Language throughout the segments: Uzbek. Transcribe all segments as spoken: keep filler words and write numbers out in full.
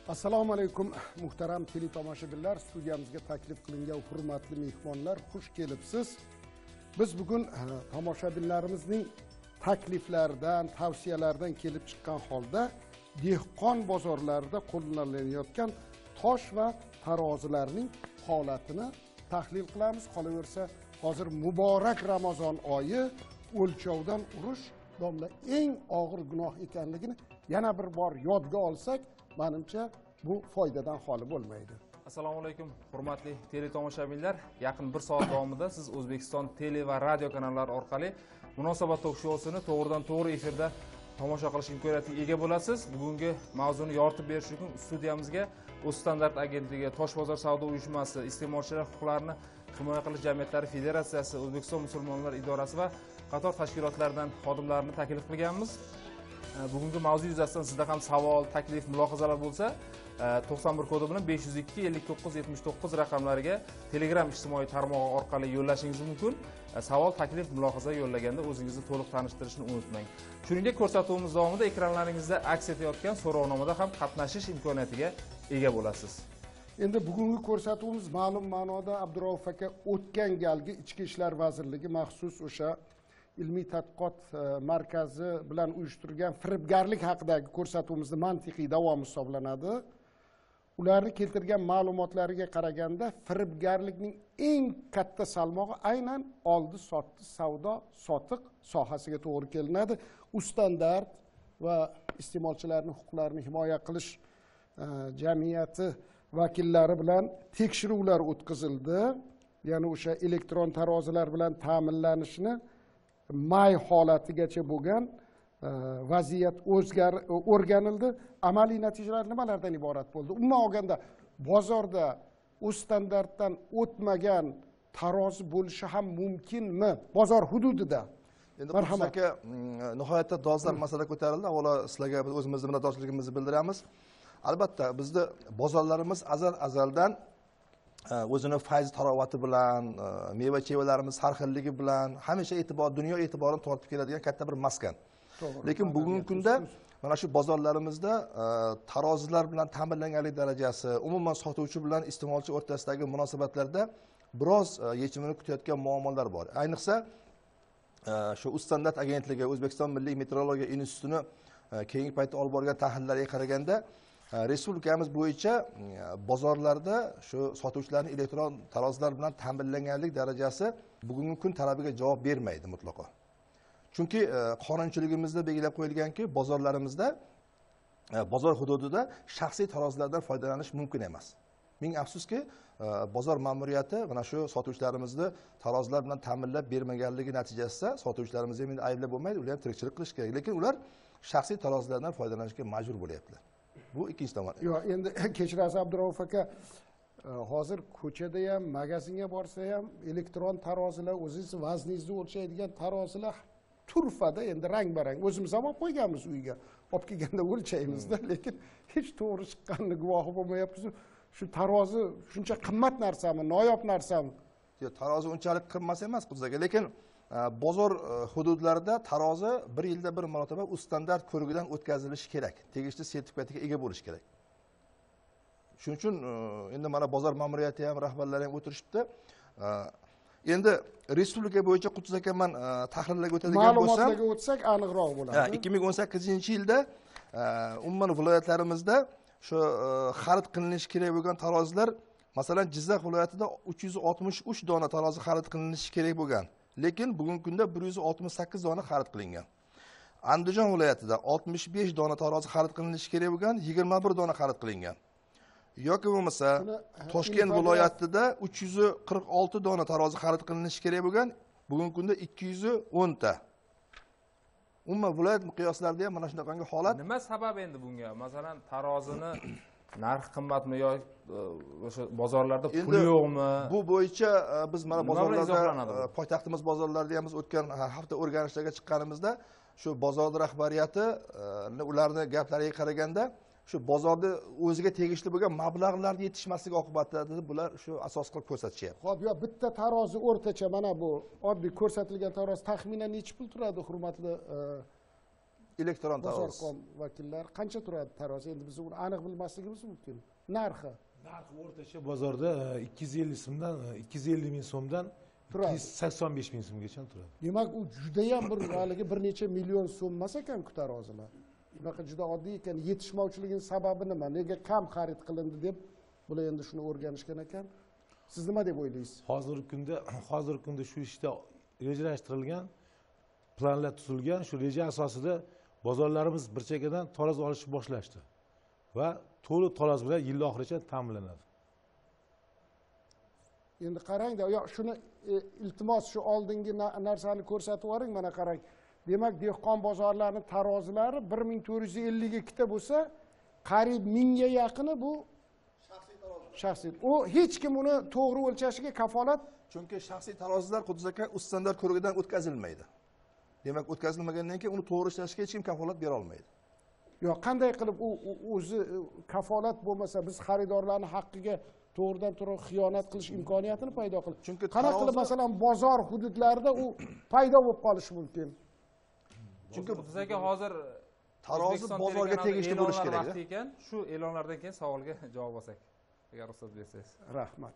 Assalomu alaykum muhtaram teletomoshabinlar, studiyamizga taklif qilingan hurmatli mehmonlar, xush kelibsiz. Biz bugun tomoshabinlarimizning takliflaridan, tavsiyalaridan kelib chiqqan holda dehqon bozorlarida qo'llanılayotgan tosh va tarozilarning holatini tahlil qilamiz. Qolaversa, hozir muborak Ramazon oyi, o'lchovdan urush domla eng og'ir gunoh ekanligini yana bir bor yodga olsak, menimcha bu foydadan xoli bo'lmaydi. Assalomu alaykum hurmatli teletomoshabinlar. Yaqin bir soat davomida siz O'zbekiston tele va radio kanallari orqali Munosabat tok-shousini to'g'ridan to'g'ri efirda tomosha qilish imkoniyatiga ega bo'lasiz. Bugungi mavzuni yoritib berish uchun studiyamizga O'zstandart agentligi, Tosh bozor savdo uyushmasi, iste'molchilar huquqlarini himoya qilish jamiyatlari federatsiyasi, O'zbekiston musulmonlar idorasi va qator tashkilotlardan xodimlarni taklif qilganmiz. Bugungi mavzu yuzasidan sizda ham savol, taklif, mulohazalar bo'lsa, to'qson bir kodi bilan besh yuz ikki ellik to'qqiz yetmish to'qqiz raqamlariga Telegram ijtimoiy tarmog'i orqali yo'llashingiz mumkin. Savol, taklif, mulohaza yo'llaganda o'zingizni to'liq tanishtirishni unutmang. Shuningdek, ko'rsatuvimiz davomida ekranlaringizda aks etayotgan so'rovnomada ham qatnashish imkoniyatiga ega bo'lasiz. Endi bugungi ko'rsatuvimiz ma'lum ma'noda Abdurauf aka o'tgan galgi Ichki ishlar vazirligi maxsus o'sha ilmiy tadqiqot markazi bilan uyushtirgan firibgarlik haqidagi ko'rsatuvimizning mantiqiy davomi hisoblanadi. Ularni keltirgan ma'lumotlariga qaraganda firibgarlikning eng katta salmog'i aynan oldi sotdi savdo sotiq sohasiga to'g'ri kelinadi. O'zstandart va iste'molchilarning huquqlarini himoya qilish jamiyati vakillari bilan tekshiruvlar o'tkazildi. Ya'ni o'sha elektron tarozilar bilan ta'minlanishni may holatigacha bo'lgan vaziyat o'zgar o'rganildi. Amaliy natijalar nimalardan iborat bo'ldi? Umuman olganda bozorda O'zstandартdan o'tmagan tarozi bo'lishi ham mumkinmi bozor hududida? Endi Qudus aka nihoyatda dolzarb masala ko'tarildi. Avvalo sizlarga biz o'zimizni minnatdorchiligimizni bildiramiz. Albatta bizning bozorlarimiz azal azaldan o'zini fayz tarovati bilan, meva-chevalarimiz har xilligi bilan hamisha e'tibor, dunyo e'tiborini tortib keladigan katta bir maskan. Lekin bugungi kunda mana shu bozorlarimizda tarozilar bilan ta'minlanganlik darajasi, umuman sotuvchi bilan iste'molchi o'rtasidagi munosabatlarda biroz yechimini kutayotgan muammolar bor. Ayniqsa shu O'zstandart agentligi, O'zbekiston Milliy meteorologiya institutini keyingi paytda olib borgan tahlillariga qaraganda respublikamiz bo'yicha bozorlarda shu sotuvchilarning elektron tarozilar bilan ta'minlanganlik darajasi bugungi kun talabiga javob bermaydi mutlaqo. Chunki qonunchiligimizda belgilab qo'yilganki, bozorlarimizda bozor hududida shaxsiy tarozilardan foydalanish mumkin emas. Ming afsuski, bozor ma'muriyati mana shu sotuvchilarimizni tarozilar bilan ta'minlab bermaganligi natijasida sotuvchilarimizni endi ayblab bo'lmaydi, ular ham tirikchilik qilish kerak, lekin ular shaxsiy tarozilardan foydalanishga majbur bo'lyaptilar. Bu ikkinchi tomon. Yo'q, endi kechirasiz Abdurauf aka, hozir ko'chada ham, magazinga borsa ham elektron tarozilar, o'zingiz vazningizni o'lchaydigan tarozilar turfada, endi rang-barang. O'zimiz ham olib qo'yganmiz uyga. Olib kelganda o'lchaymizda, lekin hech to'g'ri chiqqanini guvohi bo'lmayapmiz. Shu tarozi shuncha qimmat narsami, noyob narsami? Yo'q, tarozi unchalik qimmat emas Quduzaga, lekin bozor hududlarida tarozi bir yilda bir marotaba O'zstandart ko'rigidan o'tkazilishi kerak. Tegishli sertifikatga ega bo'lish kerak. Shuning uchun endi mana bozor ma'muriyati ham, rahbarlari ham o'tirishibdi. Endi respublika bo'yicha Qudus aka men tahlillarga o'tadigan bo'lsam, ma'lumotlarga o'tsak aniqroq bo'ladi. ikki ming o'n sakkizinchi yilda umuman viloyatlarimizda shu xarid qilinishi kerak bo'lgan tarozilar, masalan, Jizzax viloyatida uch yuz oltmish uch dona tarozi xarid qilinishi kerak bo'lgan. Lekin bugungi kunda bir yuz oltmish sakkiz dona xarid qilingan. Andijon viloyatida oltmish besh dona tarozi xarid qilinishi kerak bo'lgan, yigirma bir dona xarid qilingan. Yoki bo'lmasa Toshkent viloyatida uch yuz qirq olti dona tarozi xarid qilinishi kerak bo'lgan, bugungi kunda ikki yuz o'n ta. Umuman viloyat miqyoslarida ham mana shunaqangi holat. Nima sabab endi bunga? Masalan, tarozini narx qimmatmi yoki o'sha bozorlarda pul yo'qmi? Bu bo'yicha biz mana bozorlarda, poytaxtimiz bozorlarida ham biz o'tgan hafta o'rganishlarga chiqqanimizda shu bozor rahbariyati ularning gaplariga qaraganda shu bozorda o'ziga tegishli bo'lgan mablag'larning yetishmasligi oqibatida bular shu asos qilib ko'rsatishyapti. Xo'p, yo bitta tarozi o'rtacha mana bu oddiy ko'rsatilgan tarozi taxminan necha pul turadi, hurmatli elektron taroz. Bozorkon vakillar qancha turadi taroz? Endi biz uni aniq bilmasligimiz mumkin. Narxi narxi o'rtacha bozorda ikki yuz ellik so'mdan ikki yuz ellik ming so'mdan turadi. ikki yuz sakson besh ming so'mgacha turadi. Demak, u juda ham bir haligi bir necha million so'm emas ekan-ku tarozilar. Bunaqa juda oddiy ekan. Yetishmovchiligining sababi nima? Nega kam xarid qilindi deb bular endi shuni o'rganishgan ekan. Siz nima deb o'ylaysiz? Hozirgi kunda hozirgi kunda shu ishda rejalashtirilgan, planlar tuzilgan, shu reja asosida bozorlarimiz bir chekkadan taroz olishni boshlashdi va to'liq taroz bilan yil oxirigacha ta'minlanadi. Endi qarang-da, yo shuni e, iltimos shu oldingi narsani ko'rsatib yuboring, mana qarang. Demak, dehqon bozorlarining tarozilari bir ming to'rt yuz ellik ikkita bo'lsa, qariyb mingga yaqini bu shaxsiy tarozi. Shaxsiy. U hech kim uni to'g'ri o'lchashiga kafolat. Chunki shaxsiy tarozilar Qudus aka u standart ko'rigidan o'tkazilmaydi. Demak, o'tkazilmagandan keyin uni to'g'ri ishlashiga hech kim kafolat bera olmaydi. Yo'q, qanday qilib u o'zi kafolat bo'lmasa biz xaridorlarning haqqiga to'g'ridan to'g'ri xiyonat qilish imkoniyatini paydo qilib. Chunki qanaqa qilib masalan bozor hududlarida u paydo bo'lib qolishi mumkin. Chunki Qudus aka hozir tarozi bozorga tegishli bo'lishi kerak ekan. Shu e'lonlardan keyin savolga javob olsak, agar ruxsat bersangiz. Rahmat.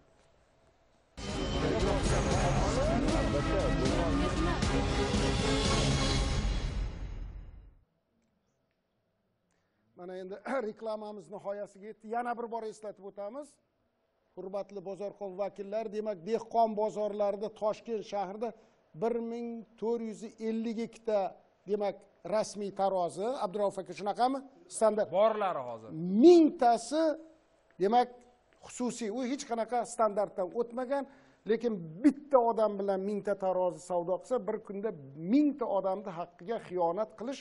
Mana endi reklamamiz nihoyasiga yetdi. Yana bir bor eslatib o'tamiz. Hurmatli bozorkon vakillari, demak, dehqon bozorlarida Toshkent shahrida bir ming to'rt yuz ellik ikkita demak rasmiy tarozi, Abdurauf aka shunaqami? Standart Borlari hozir. mingtasi demak xususiy, u hech qanaqa standartdan o'tmagan, lekin bitta odam bilan mingta tarozi savdo qilsa, bir kunda mingta odamning haqqiga xiyonat qilish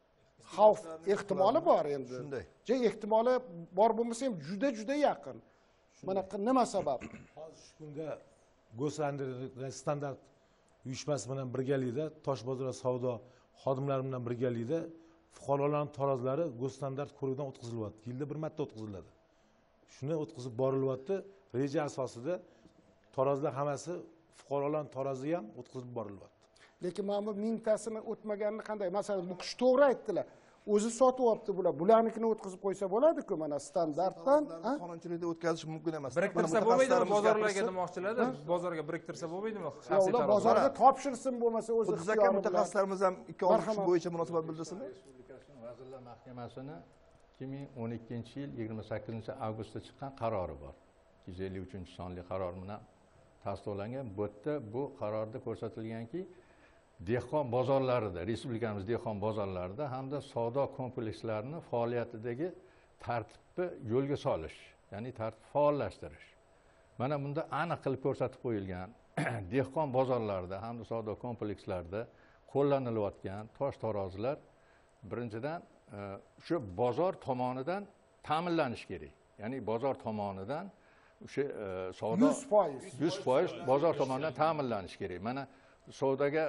xavf ehtimoli bor endi. Shunday. Je ehtimoli bor bo'lmasa ham juda juda yaqin. Mana nima sabab? Hozir shu kunda Go'sandar standart uyushmasi bilan birgalikda Toshbozor savdo xodimlari bilan birgalikda fuqarolarning tarozlari Go'standart ko'rigidan o'tkazilyapti. Yilda bir marta o'tkaziladi. Shuni o'tkazib borilyapti. Reja asosida tarozlar hammasi fuqarolarning tarozi ham o'tkazib borilyapti. Lekin mana bu mingtasini o'tmaganini qanday? Masalan, bu kishi to'g'ri aytdilar. O'zi sotib olibdi bular. Bularnikini o'tkazib qo'ysa bo'ladi-ku, mana standartdan, ha? Qonunchilikda o'tkazish mumkin emas. Biriktirsa bo'lmaydimi bozorlarga demoqchilarda? Bozorga biriktirsa bo'lmaydimi? Shaxsiy Ular bozorga topshirsin bo'lmasa o'zi Qudus aka mutaxassislarimiz ham ikki ish bo'yicha munosabat bildirsinlar. Respublikasining Vazirlar Mahkamasini ikki ming o'n ikkinchi yil yigirma sakkizinchi avgustda chiqqan qarori bor. ikki yuz ellik uchinchi sonli qaror bilan tasdiqlangan. Bu yerda bu qarorda ko'rsatilganki, dehqon bozorlarida, respublikamiz dehqon bozorlarida hamda savdo komplekslarining faoliyatidagi tartibni yo'lga solish, ya'ni tartibni faollashtirish. Mana bunda aniq qilib ko'rsatib qo'yilgan dehqon bozorlarida hamda savdo komplekslarida qo'llanilayotgan tosh tarozilar birinchidan o'sha bozor tomonidan ta'minlanishi kerak. Ya'ni bozor tomonidan o'sha savdo yuz foiz bozor tomonidan ta'minlanishi kerak. Mana savdogar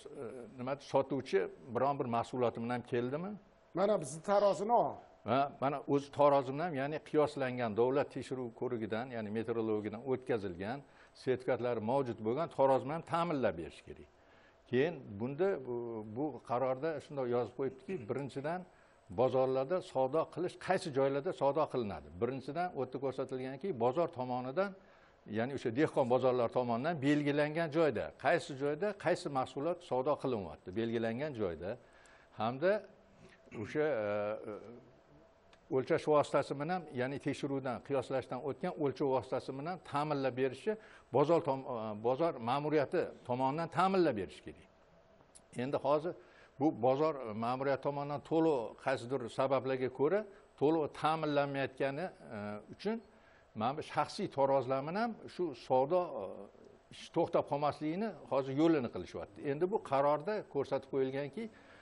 nima sotuvchi biron bir mahsuloti bilan keldimi? Mana bizni tarozini ol. Ha, mana o'z tarozim ham, ya'ni qiyoslangan davlat tekshiruv ko'rigidan, ya'ni meteorologiyadan o'tkazilgan sertifikatlari mavjud bo'lgan tarozim ham ta'minlab berish kerak. Keyin bunda bu, bu qarorda shunday yozib qo'yibdiki, birinchidan bozorlarda savdo qilish qaysi joylarda savdo qilinadi? Birinchidan o'tda ko'rsatilganki, bozor tomonidan, ya'ni o'sha dehqon bozorlar tomonidan belgilangan joyda, qaysi joyda qaysi mahsulot savdo qilinyapti, belgilangan joyda hamda o'sha o'lchash vositasi bilan, ya'ni tekshiruvdan, qiyoslashdan o'tgan o'lchov vositasi bilan ta'minlab berishi bozor bozor ma'muriyati tomonidan ta'minlab berish kerak. Endi hozir bu bozor ma'muriyati tomonidan to'liq qaysidir sabablarga ko'ra to'liq ta'minlanmayotgani uchun mana bu shaxsiy tarozlarni ham shu savdo to'xtab qolmasligini hozir yo'lini qilishyapti. Endi bu qarorda ko'rsatib qo'yilganki,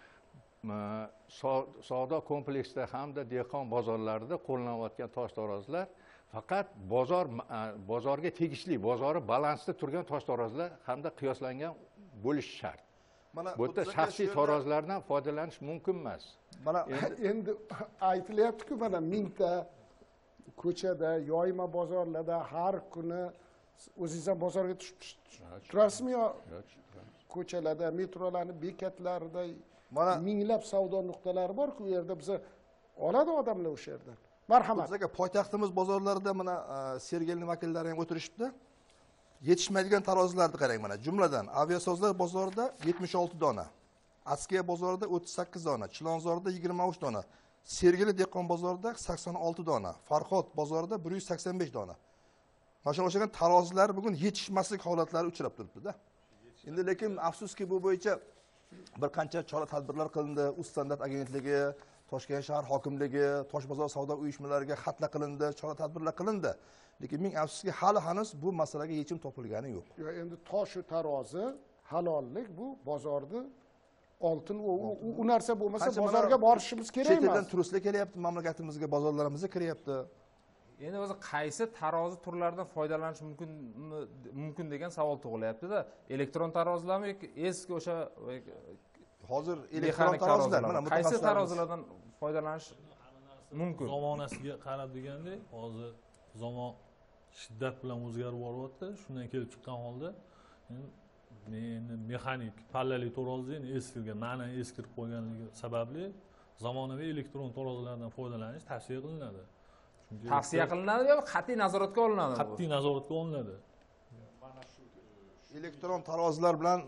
savdo kompleksida hamda dehqon bozorlarida qo'llanayotgan tosh tarozilar faqat bozor bozorga tegishli, bozori balansda turgan tosh tarozilar hamda qiyoslangan bo'lishi shart. Mana bu yerda shaxsiy tarozlardan foydalanish mumkin emas. Mana endi aytilyapti-ku, mana mingta ko'chada, yoyma bozorlarda har kuni o'zingiz ham bozorga turasizmi yo ko'chalarda, metrolarning bekatlarida Mana minglab savdo nuqtalari bor-ku, u yerda biza oladi odamlar o'sha yerdan. Marhamat. Bizga poytaxtimiz bozorlarida mana Sergelning vakillari ham o'tirishibdi. Yetishmaydigan tarozilarni qarang mana. Jumladan Aviasozlar bozorida yetmish olti dona, Askiya bozorida o'ttiz sakkiz dona, Chilonzorda yigirma uch dona, Sergeli dehqon bozorida sakson olti dona, Farhod bozorida bir yuz sakson besh dona. Mana shu o'xshagan tarozilar bugun yetishmaslik holatlari uchrab turibdi-da. Endi lekin afsuski bu bo'yicha bir qancha chora-tadbirlar qilindi. Uz standart agentligi, Toshkent shahar hokimligi, Toshbozor savdo uyushmalariga xatlar qilindi, chora-tadbirlar qilindi. Lekin ming afsuski hali hanuz bu masalaga yechim topilgani yo'q. Yo, endi toshu tarozi halollik bu bozorda oltin u, u, u narsa bo'lmasa bozorga borishimiz kerak emas. Chet eldan turistlar kelyapti, mamlakatimizga, bozorlarimizga kiryapti. Endi o'zi qaysi tarozi turlaridan foydalanish mumkin mumkin degan savol tug'ilyapti-da. Elektron tarozilarmi yoki eski o'sha hozir elektron tarozilar mana qaysi tarozilardan foydalanish mumkin? Zamonasiga qarab degandek, hozir zamon shiddat bilan o'zgarib boryapti. Shundan kelib chiqqan holda endi mexanik pallali tarozining eskirgan, ma'nan eskirib qo'yganligi sababli zamonaviy elektron tarozilardan foydalanish tavsiya qilinadi. Tavsiya qilinadi yoki qat'iy nazoratga olinadi? Qat'iy nazoratga olinadi. Elektron tarozilar bilan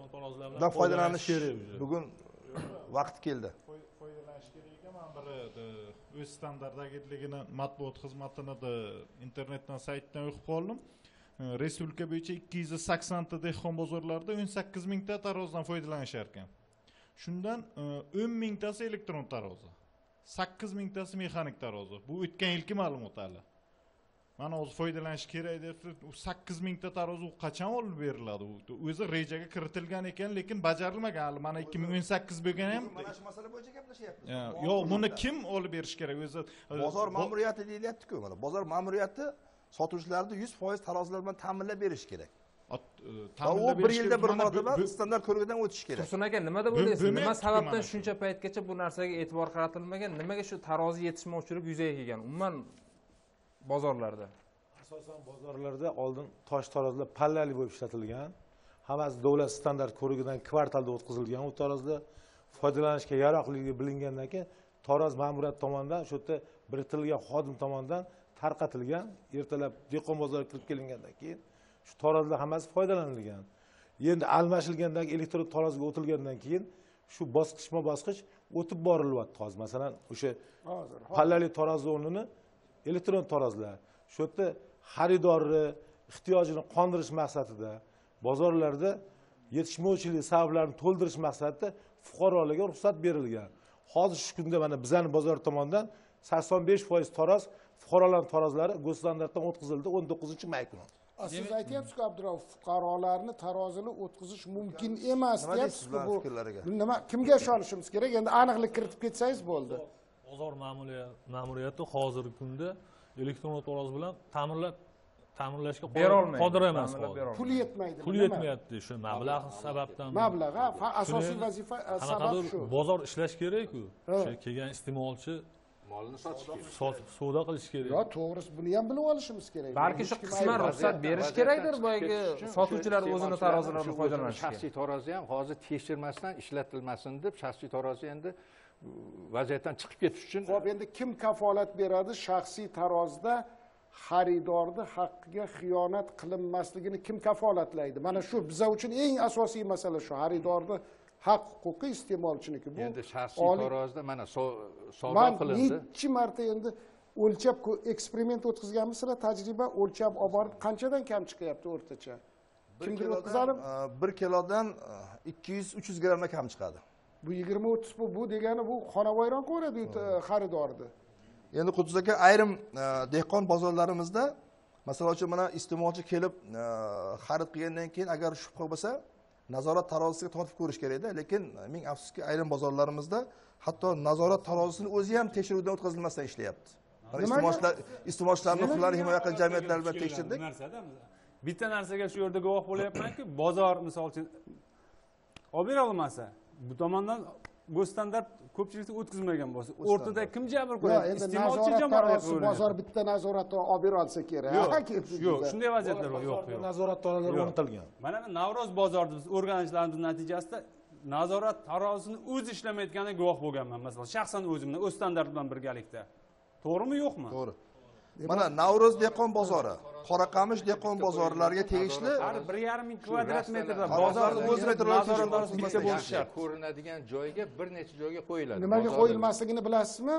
dan foydalanish bugun vaqti keldi. Foydalanish kerak ekan. Men bir o'z standart agentligini matbuot xizmatini internetdan saytdan o'qib qoldim. Respublika bo'yicha ikki yuz sakson ta dehqon bozorlarida o'n sakkiz mingta tarozidan foydalanishar ekan. Shundan o'n mingtasi elektron tarozi, sakkiz mingtasi mexanik tarozi. Bu o'tgan yilgi ma'lumot hali. Mana o'zi foydalanish kerak deb, sakkiz mingta tarozi qachon olib beriladi? O'zi rejaga kiritilgan ekan, lekin bajarilmagan. Hali mana ikki ming o'n sakkiz bo'lgan ham. Mana shu masala bo'yicha gaplashyapmiz. Yo'q, buni kim olib berish kerak? O'zi bozor ma'muriyati deyilyapti-ku, mana bozor ma'muriyati sotuvchilarni yuz foiz tarozilar bilan ta'minlab berish kerak. Ta'minlab bir yilda bir marotaba standart ko'rikdan o'tish kerak. Tursun aka, nima deb o'ylaysiz? Nima sababdan shuncha paytgacha bu narsaga e'tibor qaratilmagan? Nimaga shu tarozi yetishmovchilik yuzaga kelgan? Umuman bozorlarda. Asosan bozorlarda oldin tosh tarozilar pallali bo'lib ishlatilgan. Hammasi davlat standart ko'rigidan kvartalda o'tkazilgan. U tarozilar foydalanishga yaroqligi bilingandan keyin taroz ma'muriyat tomonidan shu yerda biritilgan xodim tomonidan tarqatilgan. Ertalab dehqon bozoriga kirib kelingandan keyin shu tarozilar hammasi foydalanilgan. Endi almashilgandagi elektron taroziga o'tilgandan keyin shu bosqichma-bosqich o'tib borilyapti hozir. Masalan, o'sha pallali tarozi o'rnini elektron tarozilar. Shu yerda xaridorni ehtiyojini qondirish maqsadida bozorlarda yetishmovchilik sabablarini to'ldirish maqsadida fuqarolarga ruxsat berilgan. Hozir shu kunda mana bizning bozor tomonidan sakson besh foiz taroz fuqarolar tarozlari go'standартdan o'tkazildi o'n to'qqizinchi may kuni. Siz aytyapsiz-ku Abdurauf, fuqarolarni tarozini o'tkazish mumkin emas deyapsiz-ku. Bu nima, kimga ishonishimiz kerak? Endi aniqlik kiritib ketsangiz bo'ldi. Bozor ma'muriyati hozirgi kunda elektron taroz bilan ta'mirlab ta'mirlashga qodir emas. Pul yetmaydi. Pul yetmayapti shu mablag' sababdan. Mablag', ha, asosiy vazifa sabab shu. Bozor ishlash kerak-ku. O'sha kelgan iste'molchi molni sotish kerak. Sotib savdo qilish kerak. Yo, to'g'risi buni ham bilib olishimiz kerak. Balki shu qisman ruxsat berish kerakdir boyagi sotuvchilar o'zini tarozilaridan foydalanishiga. Shaxsiy tarozi ham hozir tekshirmasdan ishlatilmasin deb shaxsiy tarozi endi vaziyatdan chiqib ketish uchun. Xo'p, endi kim kafolat beradi shaxsiy tarozida xaridorning haqqiga xiyonat qilinmasligini kim kafolatlaydi? Mana shu bizlar uchun eng asosiy masala shu. Xaridorning haq huquqi iste'molchiniki. Bu endi shaxsiy tarozida mana savdo qilindi. Necha marta endi o'lchab eksperiment o'tkazganmisizlar, tajriba o'lchab olib borib qanchadan kam chiqyapti o'rtacha? Kimdir o'tkazadi? bir kilodan ikki yuz uch yuz grammga kam chiqadi. Bu yigirma o'ttiz bu, bu degani bu xonavayron ko'radi xaridorni. Endi Qudus aka ayrim dehqon bozorlarimizda masalan uchun mana iste'molchi kelib xarid qilgandan keyin agar shubha bo'lsa nazorat tarozisiga tortib ko'rish kerak-da, lekin ming afsuski ayrim bozorlarimizda hatto nazorat tarozisini o'zi ham tekshiruvdan o'tkazilmasdan ishlayapti. Iste'molchilar iste'molchilarning huquqlarini himoya qilish jamiyatlari bilan tekshirdik. Bitta narsaga shu yerda guvoh bo'lyapmanki, bozor misol uchun olib bera olmasa, bu tomondan bu standart ko'pchilikda o'tkazmagan bo'lsa, o'rtada kim jabr ko'radi? Iste'molchi jamoat bozor bitta nazoratni olib bera olsa kerak. Yo'q, shunday vaziyatlar yo'q, yo'q. Nazorat to'ralari o'rnatilgan. Mana Navro'z bozorida biz o'rganishlarimiz natijasida nazorat tarozisini o'zi ishlamayotganiga guvoh bo'lganman, masalan, shaxsan o'zimni o'z standart bilan birgalikda. To'g'rimi, yo'qmi? To'g'ri. Mana Navro'z dehqon bozori, Qoraqamish dehqon bozorlariga tegishli har bir yarim ming kvadrat metrda bozorni o'z metrlari bitta bo'lishi shart. Ko'rinadigan joyga bir necha joyga qo'yiladi. Nimaga qo'yilmasligini bilasizmi?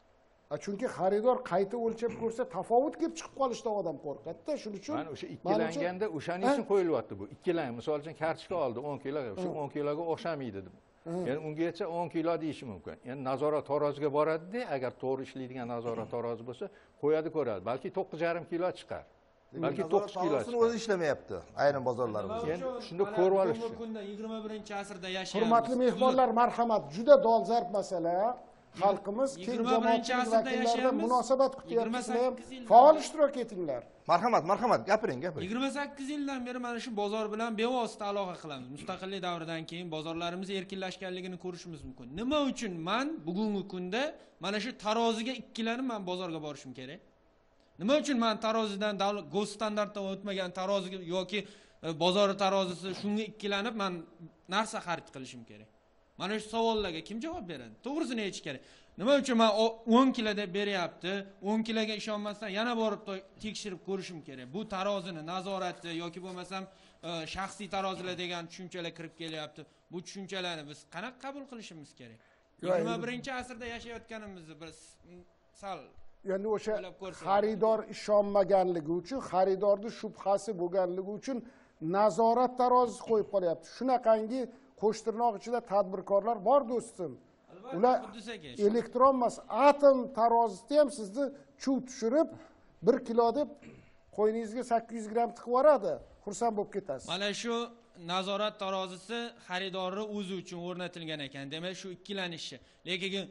Chunki xaridor qayta o'lchab ko'rsa tafovut kelib chiqib qolishdan odam qo'rqadi-da, shuning uchun. Mana o'sha ikkilanganda o'shaning uchun qo'yilyapti bu. Ikkilang, misol uchun kartoshka oldi o'n kiloga, o'sha o'n kiloga o'xshamaydi deb. Endi ungacha o'n kilo deyish mumkin. Endi nazorat taroziga boradi-da, agar to'g'ri ishlaydigan nazorat tarozi bo'lsa, qo'yadi ko'radi. Balki to'qqiz yarim kilo chiqar. Balki to'qqiz kilo chiqar. o'zi ishlamayapti ayrim bozorlarimizda. Endi shunda ko'rib olish uchun. Kunda yigirma birinchi asrda yashayapmiz. Hurmatli mehmonlar, marhamat, juda dolzarb masala. Xalqimiz keng jamoatchilik vakillaridan munosabat kutyapsizlar ham faol ishtirok etinglar. Marhamat, marhamat, gapiring, gapiring. yigirma sakkiz yildan beri mana shu bozor bilan bevosita aloqa qilamiz. Mustaqillik davridan keyin bozorlarimiz erkinlashganligini ko'rishimiz mumkin. Nima uchun men bugungi kunda mana shu taroziga ikkilanib men bozorga borishim kerak? Nima uchun men tarozidan davlat go'z standartdan o'tmagan taroziga yoki bozor tarozisi shunga ikkilanib men narsa xarid qilishim kerak? Mana shu savollarga kim javob beradi? To'g'risini aytish kerak. Nima uchun men o'n kilo deb beryapti? o'n kiloga ishonmasdan yana borib tekshirib ko'rishim kerak. Bu tarozini nazorati yoki bo'lmasam shaxsiy tarozilar degan tushunchalar kirib kelyapti. Bu tushunchalarni biz qanaqa qabul qilishimiz kerak? yigirma birinchi asrda yashayotganimizni biz sal ya'ni o'sha xaridor ishonmaganligi uchun, xaridorning shubhasi bo'lganligi uchun nazorat tarozisi qo'yib qolyapti. Shunaqangi qo'shtirnoq ichida tadbirkorlar bor do'stim. Ular elektron emas, atom tarozisida ham sizni chuv tushirib bir kilo deb qo'yningizga sakkiz yuz gramm tiqib yuboradi. Xursand bo'lib ketasiz. Mana shu nazorat tarozisi xaridorning o'zi uchun o'rnatilgan ekan. Demak, shu ikkilanishi. Lekin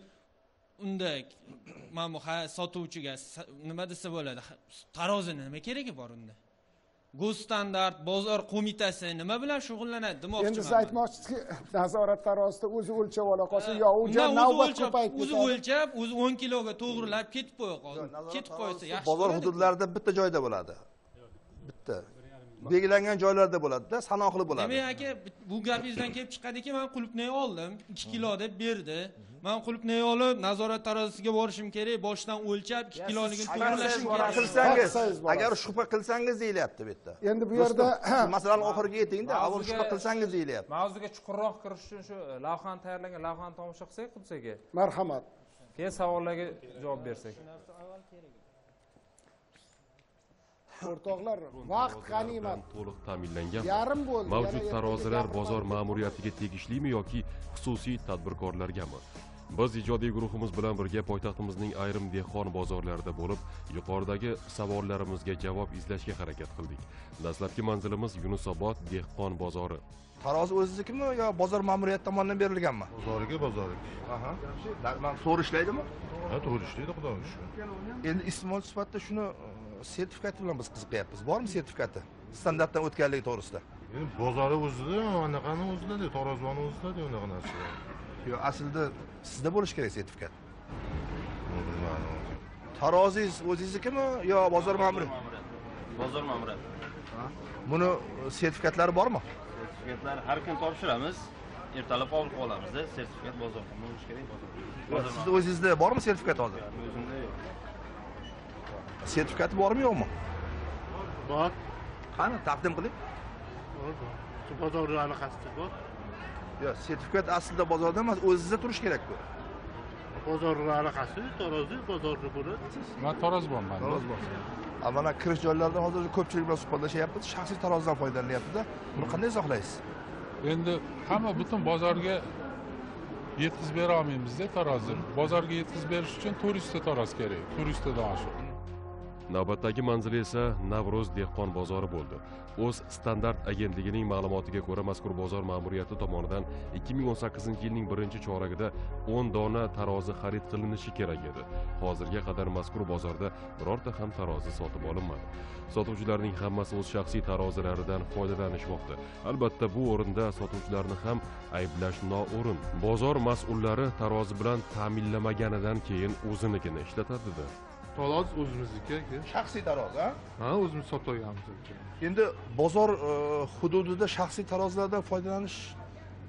unda mana bu sotuvchiga nima desa bo'ladi? Tarozi nima keragi bor unda? Go'z standart bozor qo'mitasi nima bilan shug'ullanadi demoqchiman. Endi siz aytmoqchisizki, nazorat tarozisida o'zi o'lchab ola qolsa, yo u jon navbat ko'payib ketadi. O'zi o'lchab, o'zi o'n kiloga to'g'rilab ketib qo'ya qoldi. Ketib qo'ysa yaxshi. Bozor hududlarida bitta joyda bo'ladi. Bitta. Belgilangan joylarda bo'ladi-da, sanoqli bo'ladi. Demak, aka, bu gapingizdan kelib chiqadiki, men qulupnay oldim, ikki kilo deb berdi. Men qulupnay olib, nazorat tarozisiga borishim kerak, boshdan o'lchab ikki kiloligini to'g'rilashim kerak. Qilsangiz, agar shubha qilsangiz deyilyapti bu yerda. Endi bu yerda masalan oxiriga yeting-da, avval shubha qilsangiz deyilyapti. Mavzuga chuqurroq kirish uchun shu lavhani tayyorlangan lavhani tomosha qilsak, Qudus aka. Marhamat. Keyin savollarga javob bersak. O'rtoqlar, vaqt g'animat. To'liq ta'minlangan. Yarim bo'ldi. Mavjud tarozilar bozor ma'muriyatiga tegishlimi yoki xususiy tadbirkorlargami? Biz ijodiy guruhimiz bilan birga poytaxtimizning ayrim dehqon bozorlarida bo'lib, yuqoridagi savollarimizga javob izlashga harakat qildik. Dastlabki manzilimiz Yunusobod dehqon bozori. Tarozi o'ziznikimi yo bozor ma'muriyati tomonidan berilganmi? Bozoriga, bozoriga. Aha. Mana to'g'ri ishlaydimi? Ha, to'g'ri ishlaydi, xudoga shukr. Endi iste'mol sifatida shuni sertifikati bilan biz qiziqyapmiz. Bormi sertifikati? Standartdan o'tganligi to'g'risida. Endi bozori o'zida, anaqani o'zida, taroziboni o'zida unaqa narsa. Yo, aslida sizda bo'lish kerak sertifikat. Tarozingiz o'zingiznikimi yo bozor ma'muriyati? Bozor ma'muriyati. Buni sertifikatlari bormi? Sertifikatlar har kun topshiramiz. Ertalab qabul qilib olamiz-da, sertifikat bozorda bo'lishi kerak bozor. Sizda o'zingizda bormi sertifikat hozir? O'zimda yo'q. Sertifikati bormi yo'qmi? Bor. Qani taqdim qiling. Bor. Shu bozorga aloqasi bor. Yo'q, sertifikat aslida bozorda emas, o'zingizda turish kerak-ku. Bozorga aloqasi, tarozi bozorda bo'ladi. Men tarozibonman. Tarozibon. Mana kirish joylarida hozir ko'pchilik bilan suhbatlashyapmiz, shaxsiy tarozidan foydalanyapti-da. Buni qanday izohlaysiz? Endi hamma butun bozorga yetkazib bera olmaymiz-da tarozi. Bozorga yetkazib berish uchun turist taroz kerak. Turistdan shu. Navbatdagi manzil esa Navro'z dehqon bozori bo'ldi. O'z standart agentligining ma'lumotiga ko'ra, mazkur bozor ma'muriyati tomonidan ikki ming o'n sakkizinchi yilning birinchi choragida o'n dona tarozi xarid qilinishi kerak edi. Hozirga qadar mazkur bozorda birorta ham tarozi sotib olinmadi. Sotuvchilarning hammasi o'z shaxsiy tarozilaridan foydalanishmoqda. Albatta, bu o'rinda sotuvchilarni ham ayblash noo'rin. Bozor mas'ullari tarozi bilan ta'minlamaganidan keyin o'zinikini ishlatadi-da. Taroz o'zimizniki. Shaxsiy taroz, ha? Ha, o'zimiz sotib olamiz. Endi bozor hududida shaxsiy tarozilardan foydalanish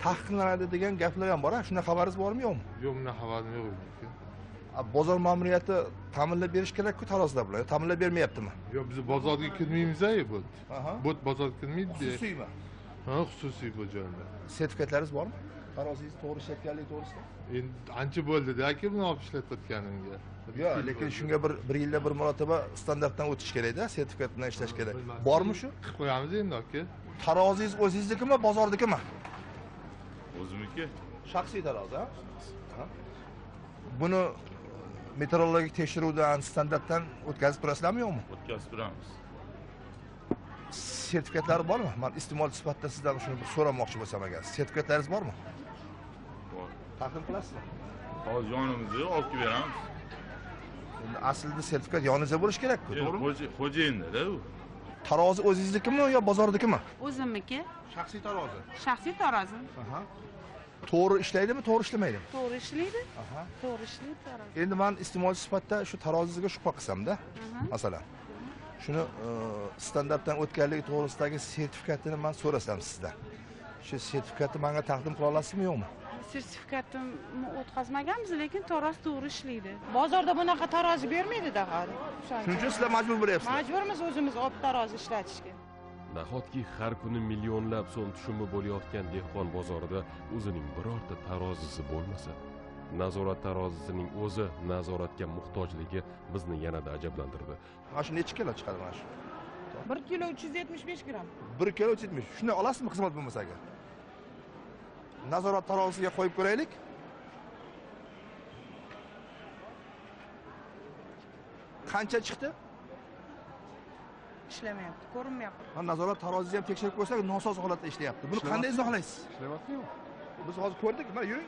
taqiqlanadi degan gaplar ham bor. Shunday xabaringiz bormi, yo'qmi? Yo'q, bunday xabarim yo'q aka. Bozor ma'muriyati ta'minlab berish kerak-ku tarozilar bilan. Ta'minlab bermayaptimi? Yo'q, biz bozorga kirmaymiz-ku bu. Aha. Bu bozorga kirmaydi. Xususiymi? Ha, xususiy bu joyda. Sertifikatlaringiz bormi? Tarozingiz to'g'ri ishlatganligi to'g'risida? Endi ancha bo'ldi-da aka buni olib ishlatayotganimga. Yo'q, lekin shunga bir bir yilda bir marotaba standartdan o'tish kerak-da, sertifikat bilan ishlash kerak. Bormi shu? Qilib qo'yamiz endi aka. Tarozingiz o'zingiznikimi, bozornikimi? O'zimniki. Shaxsiy tarozi, ha? Buni meteorologik tekshiruvdan, standartdan o'tkazib turasizlarmi, yo'qmi? O'tkazib turamiz. Sertifikatlari bormi? Men iste'molchi sifatida sizdan shuni bir so'ramoqchi bo'lsam agar. Sertifikatlaringiz bormi? Bor. Taqdim qilasizmi? Hozir yonimizda olib kelib beramiz. Endi aslida sertifikat yoningizda bo'lishi kerak-ku, to'g'rimi? Xo'jayinda-da u. Tarozi o'zingiznikimi yo bozornikimi? O'zimniki. Shaxsiy tarozi. Shaxsiy tarozi. Aha. To'g'ri ishlaydimi, to'g'ri ishlamaydimi? To'g'ri ishlaydi. Aha. To'g'ri ishlaydi tarozi. Endi men iste'molchi sifatida shu tarozingizga shubha qilsam-da, masalan. Shuni standartdan o'tganligi to'g'risidagi sertifikatini men so'rasam sizdan. Shu sertifikatni menga taqdim qila olasizmi, yo'qmi? Sertifikatimni o'tkazmaganmiz, lekin taroz to'g'ri ishlaydi. Bozorda bunaqa tarozi bermaydi-da hali. Shuning uchun sizlar majbur bo'lyapsizlar. Majburmiz o'zimiz olib tarozi ishlatishga. Nahotki har kuni millionlab so'm tushumi bo'layotgan dehqon bozorida o'zining birorta tarozisi bo'lmasa? Nazorat tarozisining o'zi nazoratga muhtojligi bizni yanada ajablantirdi. Mana shu necha kilo chiqadi mana shu? bir kilo uch yuz yetmish besh gramm. bir kilo uch yuz yetmish. Shunday olasizmi xizmat bo'lmasa agar? Nazorat tarozisiga qo'yib ko'raylik. Qancha chiqdi? Ishlamayapti, ko'rinmayapti. Ha, nazorat tarozisi ham tekshirib ko'rsak, nosoz holatda ishlayapti. Buni qanday izohlaysiz? Ishlayapti-yu. Biz hozir ko'rdik, mana yuring.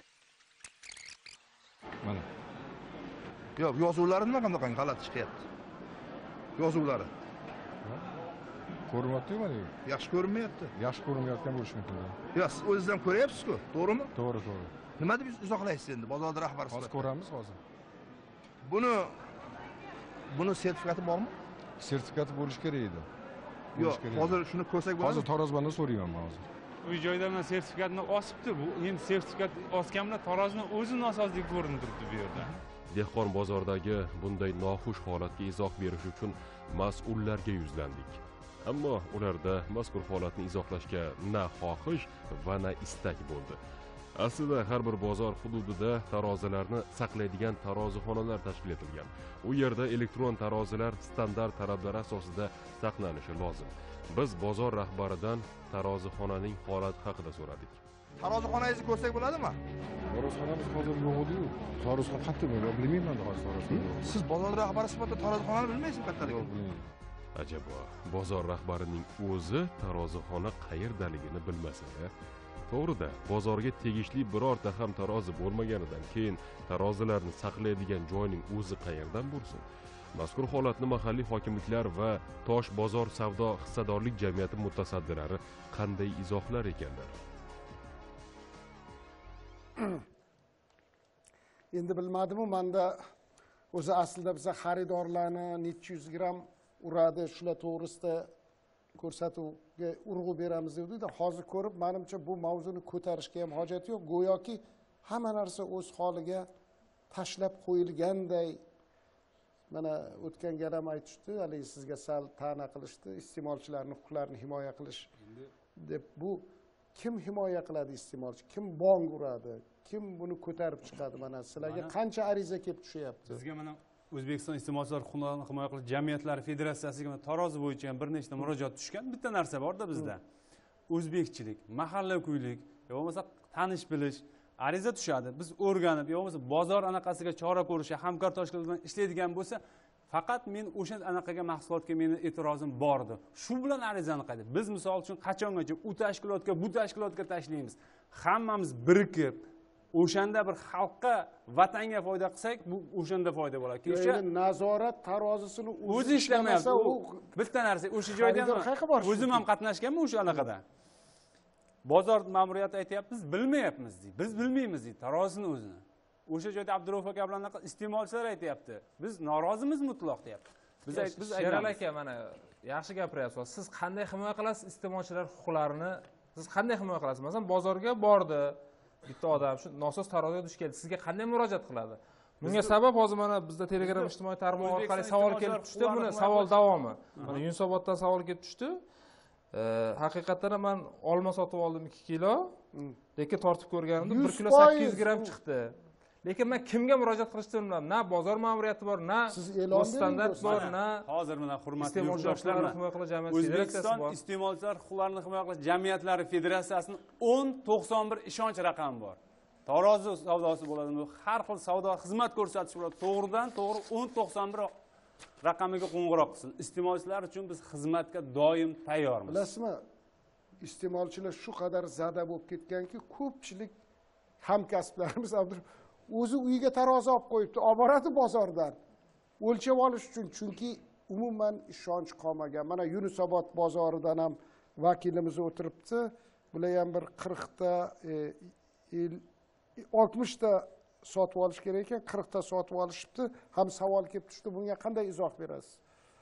Mana. Yo'q, yozuvlari nima qanday g'alati chiqyapti? Yozuvlari. Ko'rinmayapti-yu mana. Yaxshi ko'rinmayapti. Yaxshi ko'rinmayotgan bo'lishi mumkin. Yo'q, siz o'zingiz ham ko'ryapsiz-ku, to'g'rimi? To'g'ri, to'g'ri. Nima deb izohlaysiz endi bozorda rahbar sifatida? Hozir ko'ramiz hozir. Buni buni sertifikati bormi? Sertifikati bo'lishi kerak edi. Yo'q, hozir shuni ko'rsak bo'ladi. Hozir tarozibondan so'rayman hozir. Uy joyda mana sertifikatni osibdi. Bu endi sertifikat osgan bilan tarozini o'zi nosozligi ko'rinib turibdi bu yerda. Dehqon bozoridagi bunday noxush holatga izoh berish uchun mas'ullarga yuzlandik. Ammo ularda mazkur holatni izohlashga na xohish va na istak bo'ldi. Aslida har bir bozor hududida tarozilarni saqlaydigan tarozixonalar tashkil etilgan. U yerda elektron tarozilar standart talablar asosida saqlanishi lozim. Biz bozor rahbaridan tarozixonaning holati haqida so'radik. Tarozixonangizni ko'rsak bo'ladimi? Tarozixonamiz hozir yo'q edi-yu. Tarozixona qayerda bo'ladi? Bilmayman hozir tarozixona. Siz bozor rahbari sifatida tarozixonani bilmaysizmi kattalik? Yo'q, bilmayman. Ajabo, bozor rahbarining o'zi tarozixona qayerdaligini bilmasa-da, to'g'rida bozorga tegishli birorta ham tarozi bo'lmaganidan keyin tarozilarni saqlaydigan joyning o'zi qayerdan bo'lsin? Mazkur holatni mahalliy hokimliklar va Tosh bozor savdo hissadorlik jamiyati mutasaddilari qanday izohlar ekanlar? Endi bilmadim-u, menda o'zi aslida biz xaridorlarni necha yuz gramm uradi, shular to'g'risida ko'rsatuvga urg'u beramiz dedi-da, hozir ko'rib, menimcha bu mavzuni ko'tarishga ham hojat yo'q. Go'yoki hamma narsa o'z holiga tashlab qo'yilganday. Mana o'tgan gal ham aytishdi, haligi sizga sal ta'na qilishdi, iste'molchilarning huquqlarini himoya qilish deb. Bu kim himoya qiladi iste'molchi? Kim bong uradi? Kim buni ko'tarib chiqadi? Mana sizlarga qancha ariza kelib tushyapti? Bizga mana O'zbekiston iste'molchilar huquqlarini himoya qilish jamiyatlari federatsiyasiga tarozi bo'yicha ham bir nechta murojaat tushgan. Bitta narsa bor-da bizda. O'zbekchilik, mahalla kuylik, yo bo'lmasa tanish bilish ariza tushadi. Biz o'rganib, yo bo'lmasa bozor anaqasiga chora ko'rishi, hamkor tashkilotlar bilan ishlaydigan bo'lsa, faqat men o'sha anaqaga mahsulotga meni e'tirozim bordi. Shu bilan arizani qaydi. Biz misol uchun qachongacha u tashkilotga, bu tashkilotga tashlaymiz. Hammamiz birikib o'shanda bir xalqqa, vatanga foyda qilsak, bu o'shanda foyda bo'ladi. O'sha nazorat tarozisini o'zi ishlamayapti. U bitta narsa, o'sha joyda ham o'zim ham qatnashganman o'sha anaqada. Bozor ma'muriyati aytayapti, biz bilmayapmiz deydi. Biz bilmaymiz deydi tarozini o'zini. O'sha joyda Abdurov aka bilan iste'molchilar aytayapti. Biz norozimiz mutlaq deyapti. Biz biz Sherali aka, mana yaxshi gapiryapsiz. Siz qanday himoya qilasiz iste'molchilar huquqlarini siz qanday himoya qilasiz? Masalan, bozorga bordi bitta odam, shu nosoz tarozga duch keldi. Sizga qanday murojaat qiladi? Bunga sabab hozir mana bizda Telegram ijtimoiy tarmoq orqali savol kelib tushdi. Buni savol davomi. Mana Yunusoboddan savol kelib tushdi. Haqiqatan ham men olma sotib oldim ikki kilo, lekin tortib ko'rganimda bir kilo sakkiz yuz gramm chiqdi. Lekin men kimga murojaat qilishni bilmadim. Na bozor ma'muriyati bor, na standart bor, na hozir mana hurmatli yurtdoshlar, O'zbekiston iste'molchilar huquqlarini himoya qilish jamiyatlari federatsiyasining o'n to'qson bir ishonch raqami bor. Tarozi savdosi bo'ladimi? Har xil savdo xizmat ko'rsatish bo'ladi. To'g'ridan to'g'ri o'n to'qson bir raqamiga qo'ng'iroq qilsin. Iste'molchilar uchun biz xizmatga doim tayyormiz. Bilasizmi? Iste'molchilar shu qadar zada bo'lib ketganki, ko'pchilik hamkasblarimiz o'zi uyiga tarozi olib qo'yibdi, olib boradi bozordan. O'lchab olish uchun, chunki umuman ishonch qolmagan. Mana Yunusobod bozoridan ham vakilimiz o'tiribdi. Bular ham bir qirq ta, oltmish ta sotib olish kerak ekan, qirq ta sotib olishibdi. Ham savol kelib tushdi. Bunga qanday izoh berasiz?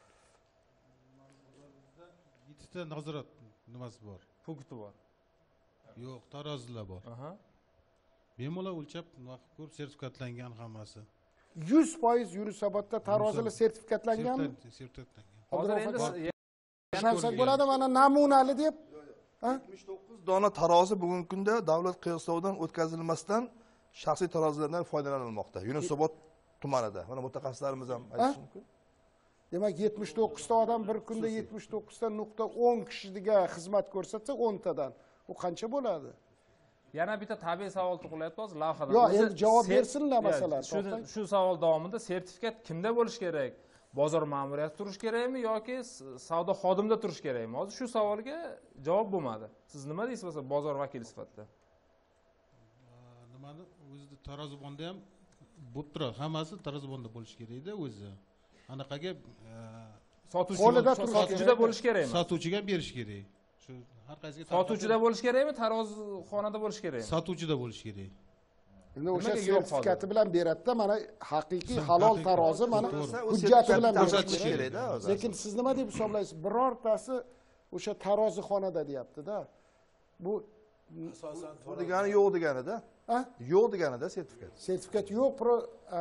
yetti ta nazorat nimasi bor? Punkti bor. Yo'q, tarozilar bor. Aha. Bemalol o'lchab, naqd ko'p sertifikatlangan hammasi. yuz foiz Yunusobodda tarozilar sertifikatlanganmi? Sertifikatlangan. Hozir endi ishonsak bo'ladi, mana namunali deb. yetmish to'qqiz dona tarozi bugungi kunda davlat qiyosovidan o'tkazilmasdan shaxsiy tarozilardan foydalanilmoqda. Yunusobod tumanida. Mana mutaxassislarimiz ham aytishi mumkin. Demak, yetmish to'qqiz ta odam bir kunda yetmish to'qqiz ta nuqta o'n kishiga xizmat ko'rsatsa, o'n tadan u qancha bo'ladi? Yana bitta tabiiy savol tug'ilyapti hozir lavhada. Yo'q, endi javob bersinlar masalan. Shu shu savol davomida sertifikat kimda bo'lishi kerak? Bozor ma'muriyati turish kerakmi yoki savdo xodimida turish kerakmi? Hozir shu savolga javob bo'lmadi. Siz nima deysiz masalan bozor vakili sifatida? Nimani o'zida tarozibonda ham bo'lib turadi. Hammasi tarozibonda bo'lishi kerak-da o'zi. Anaqaga sotuvchi qo'lida sotuvchida bo'lishi kerakmi? Sotuvchiga berish kerak. Shu har qaysiga sotuvchida bo'lish kerakmi, tarozixonada bo'lish kerakmi? Sotuvchida bo'lish kerak. Endi o'sha sertifikati bilan beradi-da, mana haqiqiy halol tarozi mana hujjati bilan ko'rsatish kerak-da. Lekin siz nima deb hisoblaysiz? Birortasi o'sha tarozixonada deyapti-da. Bu asosan degani yo'q deganida. Ha? Yo'q deganida sertifikat. Sertifikat yo'q, pro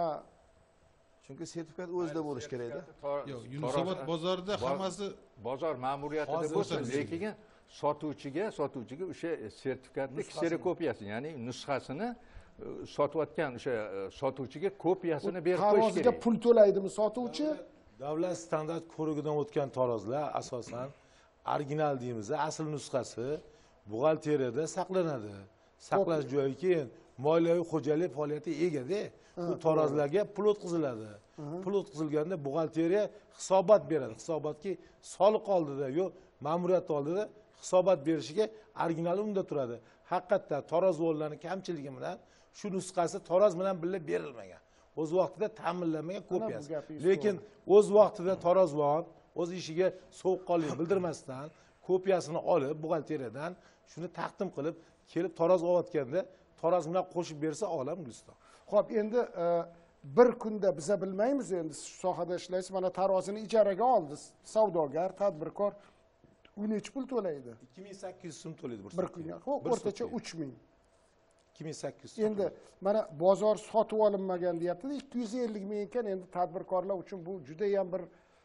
chunki sertifikat o'zida bo'lish kerak-da. Yo'q, Yunusobod bozorida hammasi bozor ma'muriyatida bo'lsa, lekin sotuvchiga, sotuvchiga o'sha sertifikatning kserokopiyasi, ya'ni nusxasini sotayotgan o'sha sotuvchiga kopiyasini berib qo'yish kerak. Tarozga pul to'laydimi sotuvchi? Davlat standart ko'rigidan o'tgan tarozlar asosan original deymiz, asl nusxasi buxgalteriyada saqlanadi. Saqlash joyi keyin moliyaviy xo'jalik faoliyati egada bu tarozlarga pul o'tkaziladi. Pul o'tkazilganda buxgalteriya hisobot beradi. Hisobotki soliq oldida yo'q, ma'muriyat oldida hisobot berishiga original unda turadi. Haqiqatda taroz o'g'illarining kamchiligi bilan shu nusxasi taroz bilan birga berilmagan. O'z vaqtida ta'minlanmagan kopiyasi. Lekin o'z vaqtida tarozvon o'z ishiga sovuqqonlik bildirmasdan kopiyasini olib buxgalteriyadan shuni taqdim qilib kelib taroz olayotganda taroz bilan qo'shib bersa olam Guliston. Xo'p, endi bir kunda biza bilmaymiz, endi shu sohada ishlaysiz, mana tarozini ijaraga oldi savdogar, tadbirkor u necha pul to'laydi? ikki ming sakkiz yuz so'm to'laydi bir bir kunga. Xo'p, o'rtacha uch ming. ikki ming sakkiz yuz. Endi mana bozor sotib olinmagan deyapti-da, ikki yuz ellik ming ekan, endi tadbirkorlar uchun bu juda ham bir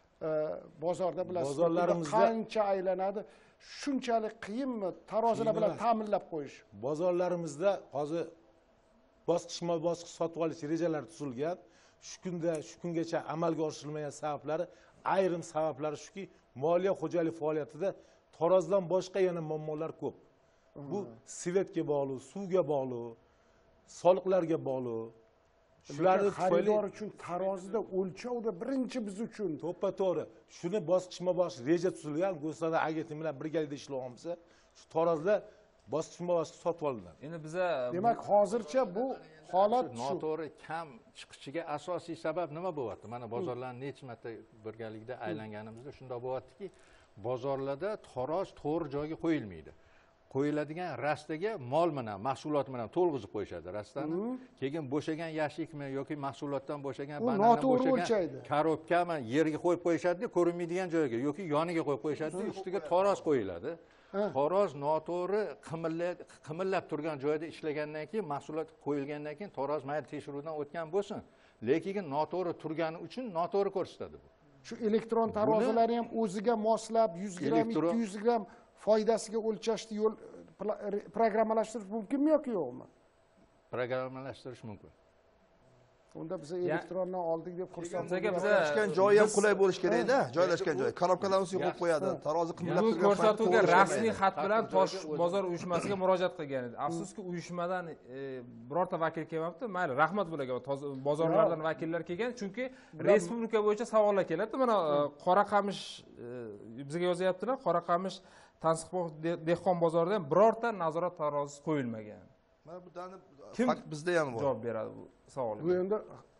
bozorda bilasiz, bozorlarimizda qancha aylanadi. Shunchalik qiyinmi tarozilar bilan ta'minlab qo'yish? Bozorlarimizda hozir bosqichma-bosqich sotib olish rejalari tuzilgan. Shu kunda, shu kungacha amalga oshirilmagan sabablari, ayrim sabablari shuki, moliya xo'jalik faoliyatida tarozdan boshqa yana muammolar ko'p. Bu svetga bog'liq, suvga bog'liq, soliqlarga bog'liq. Shularni xaridor uchun tarozida o'lchovda birinchi biz uchun to'ppa-to'g'ri. Shuni bosqichma-bosqich reja tuzilgan, Go'stada agentlik bilan birgalikda ishlayapmiz. Shu tarozlar bosqichma-bosqich sotib olinadi. Endi biza demak hozircha bu holat shu. Noto'g'ri kam chiqishiga asosiy sabab nima bo'lyapti? Mana bozorlarni necha marta birgalikda aylanganimizda shunday bo'lyaptiki, bozorlarda taroz to'g'ri joyga qo'yilmaydi. Qo'yiladigan rastaga mol bilan, mahsulot bilan to'lg'izib qo'yishadi rastani. Keyin bo'shagan yashikmi yoki mahsulotdan bo'shagan banandan bo'shagan korobkami yerga qo'yib qo'yishadi, ko'rinmaydigan joyga yoki yoniga qo'yib qo'yishadi, ustiga taroz qo'yiladi. taroz noto'g'ri qimillab turgan joyda ishlagandan keyin mahsulot qo'yilgandan keyin taroz mayli tekshiruvdan o'tgan bo'lsin, lekin noto'g'ri turgani uchun noto'g'ri ko'rsatadi bu. Shu elektron tarozilarni ham o'ziga moslab yuz gramm, ikki yuz gramm foydasiga o'lchashni yo'l programmalashtirish mumkinmi yoki yo'qmi? Programmalashtirish mumkin. Unda biz elektrondan oldik deb xursand bo'ldik. Joylashgan joyi ham qulay bo'lish kerak-da. Joylashgan joy. Korobkalarni ustiga qo'yib qo'yadi. Tarozi qimmat turgan ko'rsatuvga rasmiy xat bilan Tosh bozor uyushmasiga murojaat qilgan edi. Afsuski uyushmadan birorta vakil kelmabdi. Mayli, rahmat bularga. Bozorlardan vakillar kelgan, chunki respublika bo'yicha savollar keladi. Mana Qoraqamish bizga yozyaptilar. Qoraqamish Tansiqbog' dehqon bozorida ham birorta nazorat tarozisi qo'yilmagan. Mana bu dani fakt bizda ham bor. Javob beradi bu savolga. Bu endi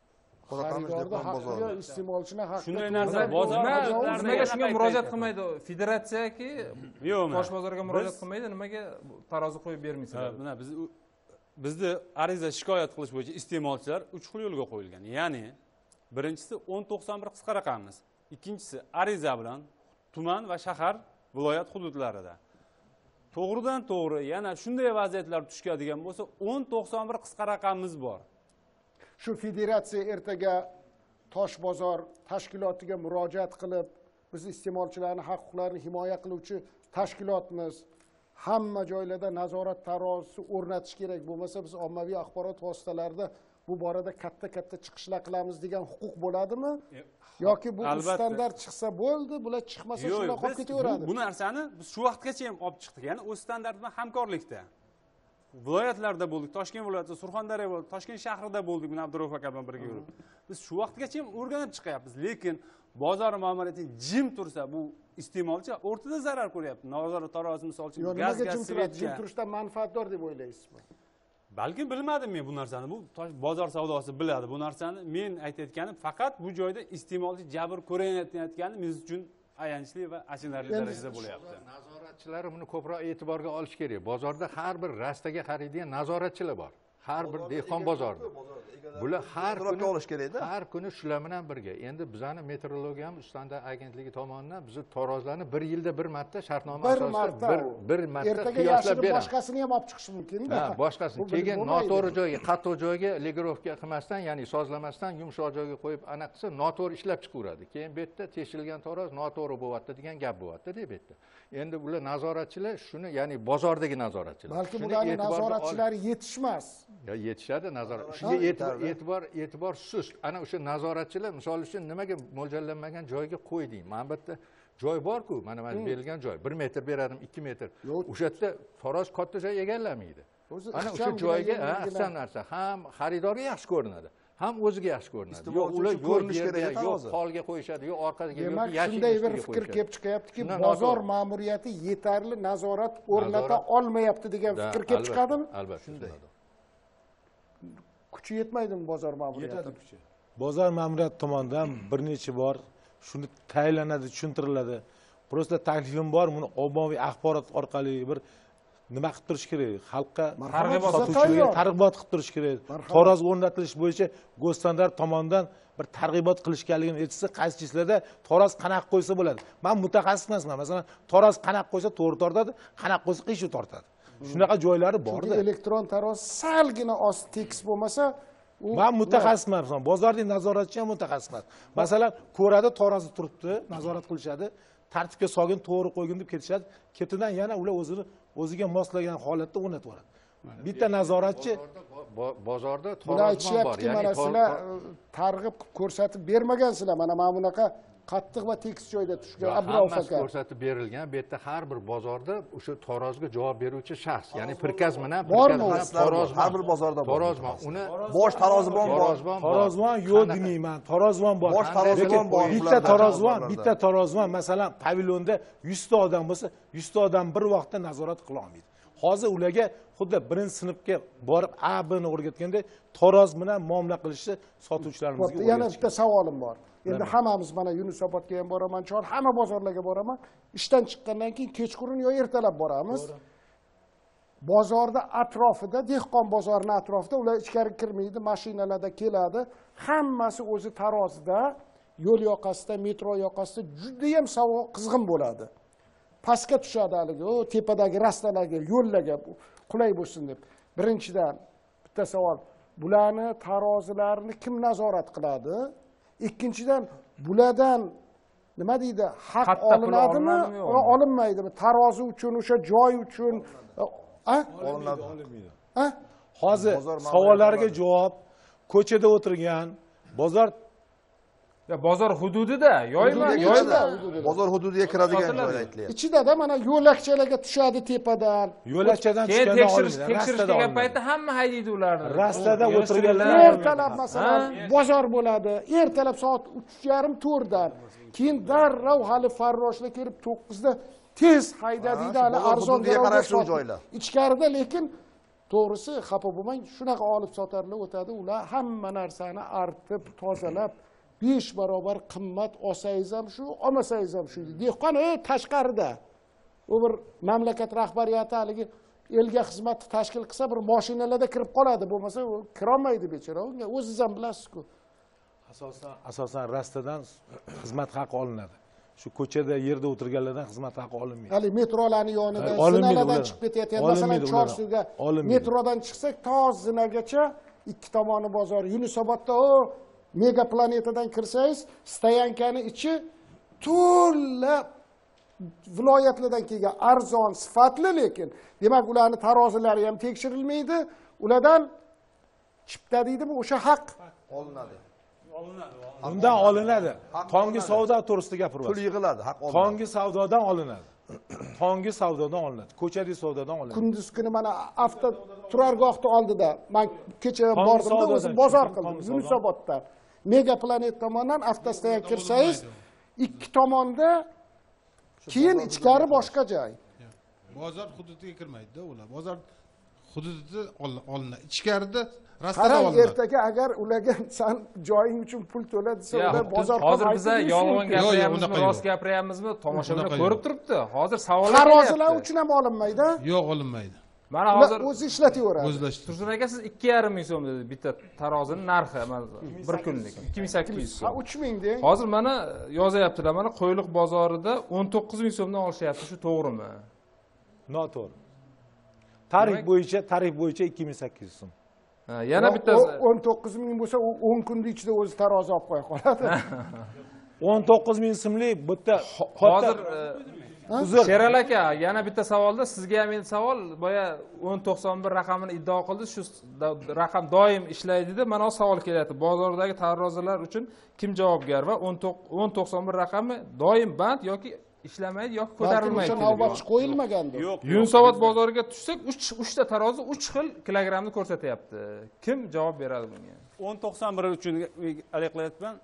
xaridorda haqqi iste'molchini haqqi. Shunday narsa bozor nimaga shunga murojaat qilmaydi federatsiyaki? Yo'q, Tosh bozorga murojaat qilmaydi, nimaga tarozi qo'yib bermaysizlar? Mana biz bizni ariza shikoyat qilish bo'yicha iste'molchilar uch xil yo'lga qo'yilgan. Ya'ni birinchisi o'n to'qson bir qisqa raqamimiz, ikkinchisi ariza bilan tuman va shahar viloyat hududlarida. To'g'ridan to'g'ri yana shunday vaziyatlar tushadigan bo'lsa o'n to'qson bir qisqa raqamimiz bor. Shu federatsiya ertaga Tosh bozor tashkilotiga murojaat qilib, biz iste'molchilarning haq-huquqlarini himoya qiluvchi tashkilotmiz. Hamma joylarda nazorat tarozisi o'rnatish kerak. Bo'lmasa biz ommaviy axborot vositalarida bu borada katta-katta chiqishlar qilamiz degan huquq bo'ladimi? Yoki bu standart chiqsa bo'ldi, bular chiqmasa shunday qolib ketaveradi. Bu narsani biz shu vaqtgacha ham olib chiqdik. Ya'ni o'z standart bilan hamkorlikda. Viloyatlarda bo'ldik, Toshkent viloyatida, Surxondaryo bo'ldi, Toshkent shahrida bo'ldik, buni Abdurauf aka bilan birga yurib. Biz shu vaqtgacha ham o'rganib chiqyapmiz, lekin bozor ma'muriyati jim tursa, bu iste'molchi o'rtada zarar ko'ryapti. Nazorat tarozi misol uchun gaz gaz jim turishdan manfaatdor deb o'ylaysizmi? Balki bilmadim men bu narsani. Bu bozor savdosi biladi bu narsani. Men aytayotganim faqat bu joyda iste'molchi jabr ko'rayotgani biz uchun ayanchli va achinarli darajada bo'lyapti. Nazoratchilar buni ko'proq e'tiborga olish kerak. Bozorda har bir rastaga qaraydigan nazoratchilar bor. Har bir dehqon bozorida. Bular har kuni olish kerak-da. Har kuni shular bilan birga. Endi bizani meteorologiyamiz Ustandart agentligi tomonidan biz tarozlarni bir yilda bir marta shartnoma asosida bir bir marta qiyoslab beramiz. Boshqasini ham olib chiqish mumkin-da. Ha, boshqasini. Keyin noto'g'ri joyga, qattiq joyga legirovka qilmasdan, ya'ni sozlamasdan yumshoq joyga qo'yib ana qilsa noto'g'ri ishlab chiqaveradi. Keyin bu yerda tekshirilgan taroz noto'g'ri bo'lyapti degan gap bo'lyapti deb bu yerda. Endi bular nazoratchilar shuni, ya'ni bozordagi nazoratchilar. Balki bularning nazoratchilari yetishmas. Ya yetishadi nazorat. Shunga e'tibor e'tibor e'tibor sust. Ana o'sha nazoratchilar misol uchun nimaga mo'ljallanmagan joyga qo'yding? Mana bu yerda joy bor-ku, mana mana berilgan joy. bir metr beradim, ikki metr. O'sha yerda taroz katta joy egallamaydi. Ana o'sha joyga ahsan narsa ham xaridorga yaxshi ko'rinadi. Ham o'ziga yaxshi ko'rinadi. Yo'q, ular ko'rinish kerak, yo'q polga qo'yishadi, yo'q orqasiga yo'q yashil. Shunday bir fikr kelib chiqyaptiki, bozor ma'muriyati yetarli nazorat o'rnata olmayapti degan fikr kelib chiqadimi? Albatta, shunday. Kuchi yetmaydimi bozor ma'muriyati? Kuchi. Bozor ma'muriyati tomonidan bir necha bor shuni tayinlanadi, tushuntiriladi. Prosta taklifim bor, buni ommaviy axborot orqali bir nima qilib turish kerak? Xalqqa targ'ibot targ'ibot qilib turish kerak. Taroz o'rnatilish bo'yicha Go'standart tomonidan bir targ'ibot qilishganligini aytsa, qaysi jislarda taroz qanaqa qo'ysa bo'ladi. Men mutaxassis emasman. Masalan, taroz qanaqa qo'ysa to'g'ri tortadi, qanaqa qo'ysa qiyshiq tortadi. Shunaqa joylari bor-da. Chunki elektron taroz salgina oz tekis bo'lmasa, men mutaxassisman. Bozordagi nazoratchi ham mutaxassisman. Masalan, ko'radi tarozi turibdi, nazorat qilishadi, tartibga solgin, to'g'ri qo'ygin deb ketishadi. Ketidan yana ular o'zini o'ziga moslagan holatda o'rnatib yuboradi. Bitta nazoratchi bozorda tarozibon bor, ya'ni sizlar targ'ib ko'rsatib bermagansizlar. Mana mana bunaqa qattiq va tekis joyda tushgan Abdurauf aka ko'rsatib berilgan. Bu yerda har bir bozorda o'sha tarozga javob beruvchi shaxs, ya'ni prikaz bilan taroz har bir bozorda bor. Tarozbon, uni bosh tarozibon bor. Tarozbon yo'q demayman. Tarozbon bor. Bosh tarozibon bor. Bitta tarozbon, bitta tarozbon, masalan, pavilyonda yuz ta odam bo'lsa, yuz ta odam bir vaqtda nazorat qila olmaydi. Hozir ularga xuddi birinchi sinfga borib A B ni o'rgatganda taroz bilan muomala qilishni sotuvchilarimizga o'rgatishgan. Yana bitta savolim bor. Endi hammamiz mana Yunusobodga ham boraman, chor hamma bozorlarga boraman. Ishdan chiqqandan keyin kechqurun yo ertalab boramiz. Bozorda atrofida, dehqon bozorining atrofida ular ichkari kirmaydi, mashinalarda keladi. Hammasi o'zi tarozida, yo'l yoqasida, metro yoqasida juda ham savol qizg'in bo'ladi. pastga tushadi haligi o tepadagi rastalarga yo'llarga qulay bo'lsin deb. Birinchidan bitta savol, bularni tarozilarni kim nazorat qiladi? Ikkinchidan bulardan nima deydi, haq olinadimi yo olinmaydimi? Tarozi uchun, o'sha joy uchun a olinadi. Ha? Hozir savollarga javob ko'chada o'tirgan bozor Ya bozor hududida, yo'lmi? Yo'lda. Bozor hududiga kiradigan joy aytilyapti. Ichida-da mana yo'lakchalarga tushadi tepadan. Yo'lakchadan keyin tekshirish tekshirish kelgan paytda hamma haydaydi ularni. Rastada o'tirganlar ertalab masalan bozor bo'ladi. Ertalab soat uch yarim to'rt dan. Keyin darrov hali farroshlar kelib to'qqiz da tez haydadida hali arzon qarashli joylar. Ichkarida lekin to'g'risi xafa bo'lmang, shunaqa olib sotarlar o'tadi. Ular hamma narsani artib, tozalab besh barobar qimmat olsangiz ham shu, olmasangiz ham shu. Dehqon ey tashqarida. U bir mamlakat rahbariyati haligi elga xizmatni tashkil qilsa bir mashinalarda kirib qoladi, bo'lmasa kira olmaydi bechora. Unga o'zingiz ham bilasiz-ku. Asosan asosan rastadan xizmat haqi olinadi. Shu ko'chada yerda o'tirganlardan xizmat haqi olinmaydi. Hali metrolarning yonida zinalardan chiqib ketayotgan, masalan Chorsuga metrodan chiqsak to zinagacha ikki tomoni bozor. Yunusobodda o mega planetadan kirsangiz, stoyankani ichi to'la viloyatlardan kelgan arzon, sifatli, lekin demak ularning tarozilari ham tekshirilmaydi. Ulardan chipta deydimi, o'sha haq olinadi. Undan olinadi. Tongi savdo to'g'risida gapiryapsiz. Pul yig'iladi, haq olinadi. Tongi savdodan olinadi. Tongi savdodan olinadi. Ko'chadagi savdodan olinadi. Kunduz kuni mana avto turargohni oldida men kecha bordim, o'zim bozor qildim Yunusobodda. Mega Planet tomonidan avtostoyan kirsangiz, ikki tomonda keyin ichkari boshqa joy. Bozor hududiga kirmaydi-da ular. Bozor hududida olinadi. Ichkarida rastada olinadi. Ertaga agar ularga san joying uchun pul to'la desa, ular bozor hozir biz yolg'on gapiryapmizmi, rost gapiryapmizmi, tomoshabinlar ko'rib turibdi. Hozir savollar tarozilar uchun ham olinmaydi. Yo'q, olinmaydi. Mana hozir o'zi ishlataveradi. Tursun aka, siz ikki yarim ming so'm dedi bitta tarozining narxi, bir kunlik ikki ming sakkiz yuz so'm. Ha, uch ming deng. Hozir mana yozyaptilar, mana Qo'yliq bozorida o'n to'qqiz ming so'mdan olishyapti, shu to'g'rimi? Noto'g'ri. Tarif bo'yicha, tarif bo'yicha ikki ming sakkiz yuz so'm. Ha, yana bitta o'n to'qqiz ming bo'lsa, u o'n kunning ichida o'zi tarozi olib qo'ya qoladi. o'n to'qqiz ming so'mlik bitta hozir Sherali aka, yana bitta savolda sizga ham endi savol, boya o'n to'qson bir raqamini iddao qildi, shu raqam doim ishlaydi deb, mana savol kelyapti. Bozordagi tarozilar uchun kim javobgar va o'n to'qson bir raqami doim band yoki ishlamaydi yoki ko'tarilmaydi. O'sha navbatchi qo'yilmagandi. Yo'q. Yunusobod bozoriga tushsak, uch ta tarozi uch xil kilogrammni ko'rsatyapti. Kim javob beradi bunga? o'n to'qson bir uchun aniqlayapman.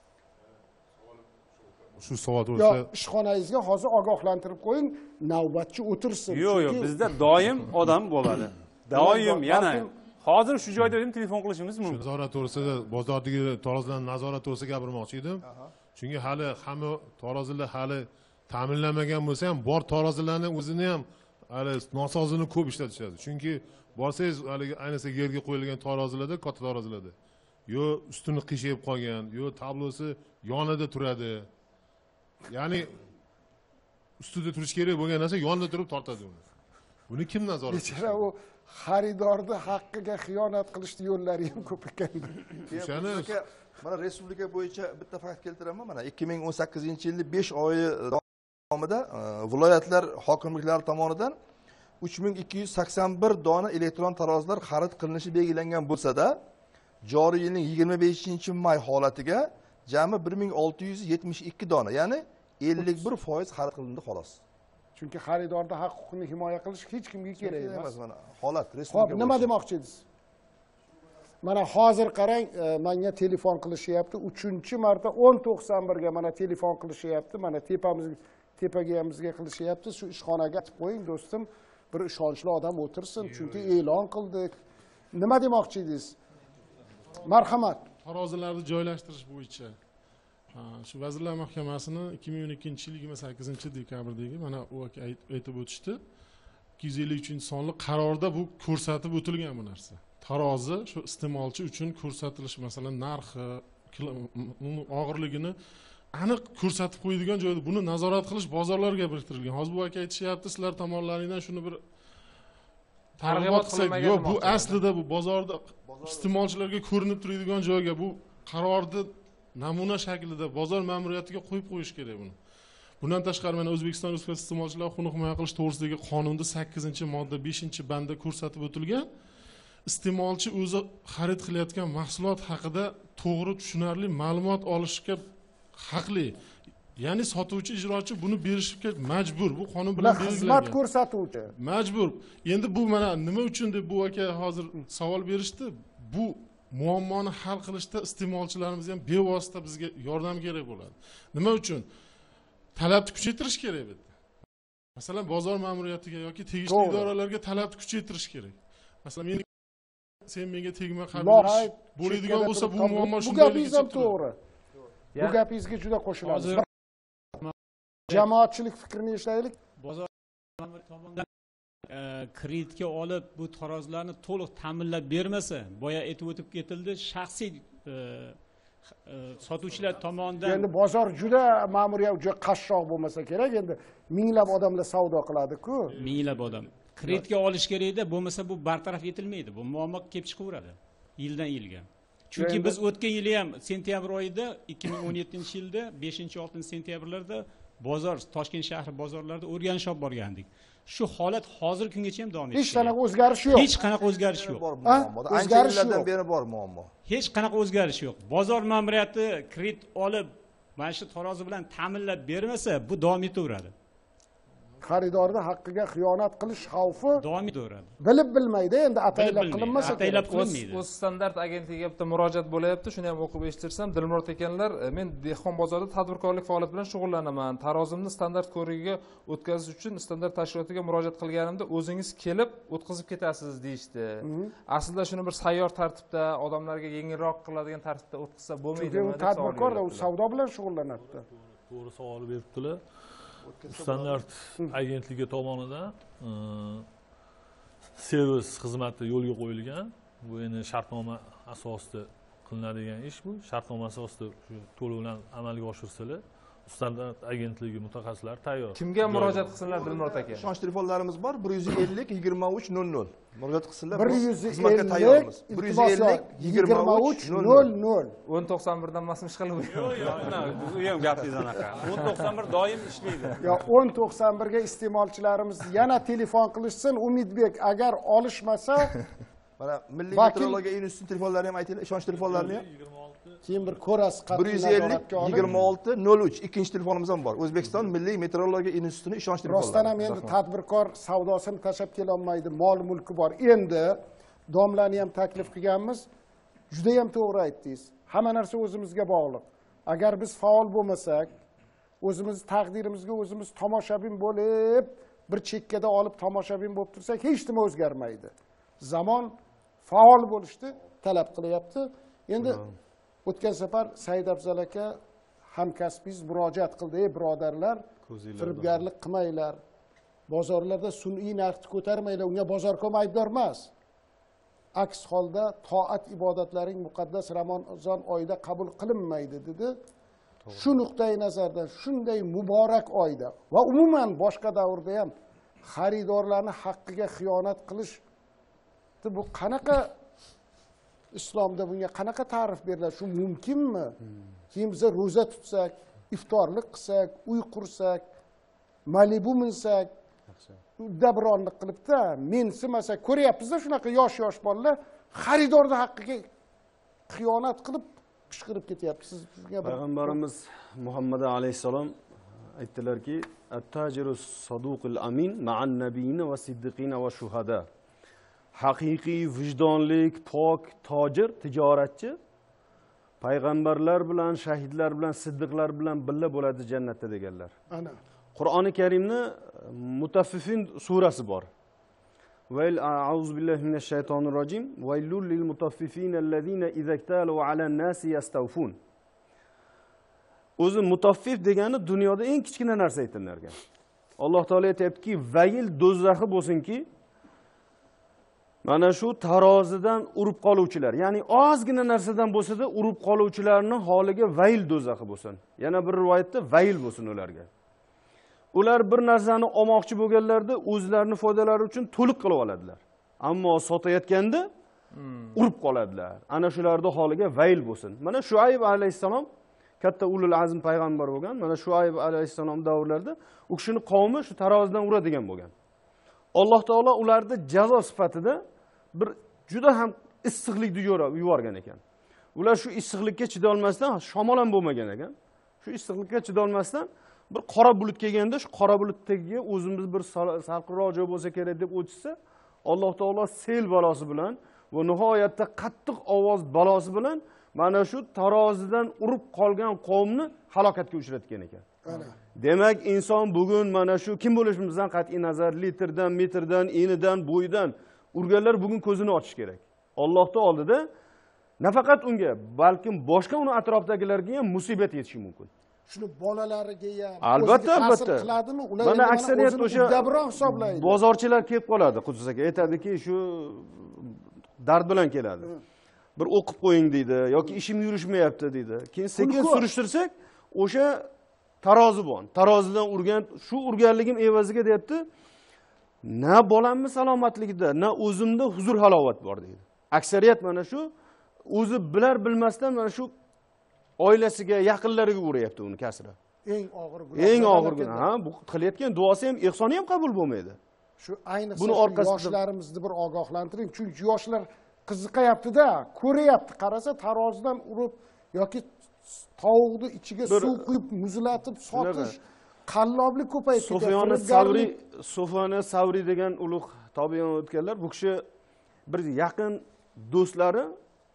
Shu savol bo'lsa, ishxonangizga hozir ogohlantirib qo'ying, navbatchi o'tirsin. Yo'q, yo'q, bizda doim odam bo'ladi. Doim, yana hozir shu joyda ham telefon qilishimiz mumkin. Nazorat to'g'risida, bozordagi tarozilarning nazorat to'g'risida gapirmoqchi edim. Chunki hali hamma tarozilar hali ta'minlanmagan bo'lsa ham, bor tarozilarni o'zini ham hali nosozini ko'p ishlatishadi. Chunki borsangiz, haligi ayniqsa yerga qo'yilgan tarozilarda, katta tarozilarda, yo ustuni qiyshayib qolgan, yo tablosi yonida turadi. Ya'ni ustida turish kerak bo'lgan narsa yonida turib tortadi uni. Buni kim nazorat qiladi? Bechara u xaridorni haqqiga xiyonat qilishni yo'llari ham ko'p ekan. O'shani mana respublika bo'yicha bitta fakt keltiraman. Mana ikki ming o'n sakkizinchi yilning besh oyi davomida viloyatlar hokimliklari tomonidan uch ming ikki yuz sakson bir dona elektron tarozilar xarid qilinishi belgilangan bo'lsa-da, joriy yilning yigirma beshinchi may holatiga jami bir ming olti yuz yetmish ikki dona, ya'ni ellik bir foiz xarid qilindi xolos. Chunki xaridorning haq-huquqini himoya qilish hech kimga kerak emas. Mana holat respublika. Xo'p, nima demoqchi edingiz? Mana hozir qarang, menga telefon qilishyapti. uchinchi marta o'n to'qson bir ga mana telefon qilishyapti. Mana tepamizga, tepagamizga qilishyapti. Shu ishxonaga aytib qo'ying, do'stim, bir ishonchli odam o'tirsin, chunki e'lon qildik. Nima demoqchi edingiz? Marhamat. Tarozilarni joylashtirish bo'yicha shu Vazirlar Mahkamasini ikki ming o'n ikkinchi yil yigirma sakkizinchi dekabrdagi mana u aytib o'tishdi. ikki yuz ellik uchinchi sonli qarorda bu ko'rsatib o'tilgan bu narsa. Tarozi shu iste'molchi uchun ko'rsatilish, masalan, narxi, og'irligini aniq ko'rsatib qo'yadigan joyda buni nazorat qilish bozorlarga biriktirilgan. Hozir bu aka aytishyapti, sizlar tomonlaringdan shuni bir targ'ibot qilsak, yo'q, bu aslida bu bozorda iste'molchilarga ko'rinib turadigan joyga bu qarorni namuna shaklida bozor ma'muriyatiga qo'yib qo'yish kerak buni. Bundan tashqari mana O'zbekiston Respublikasi iste'molchilar huquqini himoya qilish to'g'risidagi qonunda sakkizinchi modda beshinchi bandda ko'rsatib o'tilgan, iste'molchi o'zi xarid qilayotgan mahsulot haqida to'g'ri tushunarli ma'lumot olishga haqli. Ya'ni sotuvchi ijrochi buni berishga majbur. Bu qonun bilan belgilangan. Xizmat ko'rsatuvchi majbur. Endi bu mana nima uchun deb bu aka hozir savol berishdi. Bu muammoni hal qilishda iste'molchilarimiz ham bevosita bizga yordam kerak bo'ladi. Nima uchun? Talabni kuchaytirish kerak bu. Masalan, bozor ma'muriyatiga yoki tegishli idoralarga talabni kuchaytirish kerak. Masalan, men sen menga tegma qabul bo'ladigan bo'lsa bu muammo shunday. Bu gapingiz ham to'g'ri. Bu gapingizga juda qo'shilamiz. Jamoatchilik fikrini eshitaylik. Bozor tomonidan kreditga olib bu tarozlarni to'liq ta'minlab bermasa, boya aytib o'tib ketildi, shaxsiy sotuvchilar tomonidan endi bozor juda ma'muriyat juda qashshoq bo'lmasa kerak. Endi minglab odamlar savdo qiladi-ku. Minglab odam kreditga olish kerak-da, bo'lmasa bu bartaraf etilmaydi. Bu muammo kelib chiqaveradi yildan yilga. Chunki biz o'tgan yili ham sentyabr oyida ikki ming o'n yettinchi yilda beshinchi oltinchi sentyabrlarda bozor, Toshkent shahri bozorlarida o'rganish olib borgandik. Shu holat hozir kungacha ham davom etmoqda. Hech qanaqa o'zgarish yo'q. Hech qanaqa o'zgarish yo'q. O'zgarishlardan beri bor muammo. Hech qanaqa o'zgarish yo'q. Bozor ma'muriyati kredit olib, mana shu tarozi bilan ta'minlab bermasa, bu davom etaveradi. Xaridorda haqqiga xiyonat qilish xavfi davom etaveradi. Bilib bilmaydi, endi ataylab qilinmasa kerak. Ataylab qilinmaydi. O'z standart agentligiga bitta murojaat bo'layapti, shuni ham o'qib eshittirsam, Dilmurod ekanlar, men dehqon bozorida tadbirkorlik faoliyati bilan shug'ullanaman. Tarozimni standart ko'rigiga o'tkazish uchun standart tashkilotiga murojaat qilganimda o'zingiz kelib o'tkazib ketasiz deyishdi. Aslida shuni bir sayyor tartibda, odamlarga yengilroq qiladigan tartibda o'tkazsa bo'lmaydimi? Chunki u tadbirkor, u savdo bilan shug'ullanadi. To'g'ri savol beribdilar. Standart agentligi tomonidan servis xizmati yo'lga qo'yilgan. Bu endi shartnoma asosida qilinadigan ish bu. Shartnoma asosida shu to'lovlar amalga oshirsalar, standart agentligi mutaxassislari tayyor. Kimga murojaat qilsinlar Dilmurod aka? Ishonch telefonlarimiz bor bir yuz ellik yigirma uch nol nol. Murojaat qilsinlar. bir yuz ellik bir yuz ellik yigirma uch nol nol. o'n to'qson birdan masmish qilib. Yo'q, yo'q, bu ham gapingiz anaqa. o'n to'qson bir doim ishlaydi. Yo, o'n to'qson birga iste'molchilarimiz yana telefon qilishsin. Umidbek agar olishmasa, mana Milliy meteorologiya instituti telefonlarini ham aytinglar, ishonch telefonlarini ham. Keyin bir ko'rasiz bir yuz ellik yigirma olti nol uch ikkinchi telefonimiz ham bor. O'zbekiston Milliy meteorologiya institutining ishonch telefonlari. Rostdan ham endi tadbirkor savdosini tashlab kela olmaydi, mol mulki bor. Endi domlani ham taklif qilganmiz. Juda ham to'g'ri aytdingiz. Hamma narsa o'zimizga bog'liq. Agar biz faol bo'lmasak, o'zimiz taqdirimizga o'zimiz tomoshabin bo'lib, bir chekkada olib tomoshabin bo'lib tursak, hech nima o'zgarmaydi. Zamon faol bo'lishni talab qilyapti. Endi o'tgan safar Said Afzal aka hamkasbingiz murojaat qildi, ey birodarlar, firibgarlik qilmanglar. Bozorlarda sun'iy narxni ko'tarmanglar, unga bozorkom aybdor emas. Aks holda toat ibodatlaring muqaddas Ramazon oyida qabul qilinmaydi dedi. Shu nuqtai nazardan shunday muborak oyda va umuman boshqa davrda ham xaridorlarning haqqiga xiyonat qilish bu qanaqa islomda bunga qanaqa ta'rif beriladi? Shu mumkinmi? Keyin biz ro'za tutsak, iftorlik qilsak, uy qursak, Malibu minsak, dabronlik qilibda, mensimasa ko'ryapmiz-da shunaqa yosh-yosh bolalar xaridorning haqqiga xiyonat qilib qishqirib ketyapti. Siz shunga Payg'ambarimiz Muhammad alayhisalom aytdilarki, "At-tajirus saduqul amin ma'an nabiyina va siddiqina va shuhada." Haqiqiy vijdonlik, pok tojir, tijoratchi payg'ambarlar bilan, shahidlar bilan, siddiqlar bilan birga bo'ladi jannatda deganlar. Ana. Qur'oni Karimni Mutaffifin surasi bor. Vayl a'udzu billahi minash shaytonir rojim. Vaylul lil mutaffifin allazina izaktalu alan nasi yastawfun. O'zi mutaffif degani dunyoda eng kichkina narsa aytilgan. Alloh taolo aytayaptiki, vayl do'zaxi bo'lsinki, mana shu tarozidan urib qoluvchilar, ya'ni ozgina narsadan bo'lsa-da urib qoluvchilarning holiga vayl do'zaxi bo'lsin. Yana bir rivoyatda vayl bo'lsin ularga. Ular bir narsani olmoqchi bo'lganlarda o'zlarini foydalari uchun to'liq qilib oladilar. Ammo sotayotganda urib qoladilar. Ana shularning holiga vayl bo'lsin. Mana Shuayb alayhissalom katta ulul azm payg'ambar bo'lgan. Mana Shuayb alayhissalom davrlarida u kishining qavmi shu tarozidan uradigan bo'lgan. Alloh taolo ularni jazo sifatida bir juda ham issiqlikni yuborgan ekan. Ular shu issiqlikka chiday olmasdan, shamol ham bo'lmagan ekan. Shu issiqlikka chiday olmasdan bir qora bulut kelganda, shu qora bulut tagiga o'zimiz bir salqinroq joy bo'lsa kerak deb o'tishsa, Alloh taolo sel balosi bilan va nihoyatda qattiq ovoz balosi bilan mana shu tarozidan urib qolgan qavmni halokatga uchratgan ekan. Demak, inson bugun mana shu kim bo'lishimizdan qat'iy nazar, litrdan, metrdan, enidan, bo'yidan urganlar bugun ko'zini ochish kerak. Allohning oldida nafaqat unga, balkim boshqa uni atrofdagilarga ham musibat yetishi mumkin. Shuni bolalariga ham albatta albatta qiladimi? Ular mana aksariyat o'sha uddabiroq hisoblaydi. Bozorchilar kelib qoladi, Qudus aka aytadiki, shu dard bilan keladi. Bir o'qib qo'ying deydi yoki ishim yurishmayapti deydi. Keyin sekin surishtirsak, o'sha tarozi bor. Tarozidan urgan, shu urganligim evaziga deyapti. Na bolamni salomatligida, na o'zimda huzur halovat bor deydi. Aksariyat mana shu o'zi bilar bilmasdan mana shu oilasiga, yaqinlariga uryapti uni kasri. Eng og'ir gunoh. Eng og'ir gunoh. Ha, bu qilayotgan duosi ham, ehsoni ham qabul bo'lmaydi. Shu ayniqsa yoshlarimizni bir ogohlantiring, chunki yoshlar qiziqayapti-da, ko'rayapti, qarasa tarozidan urib yoki tovuqni ichiga suv quyib muzlatib sotish, qalloblik ko'payib ketdi. Sufyon Savri, Sufyon Savri degan ulug' tobiyon o'tganlar, bu kishi bir yaqin do'stlari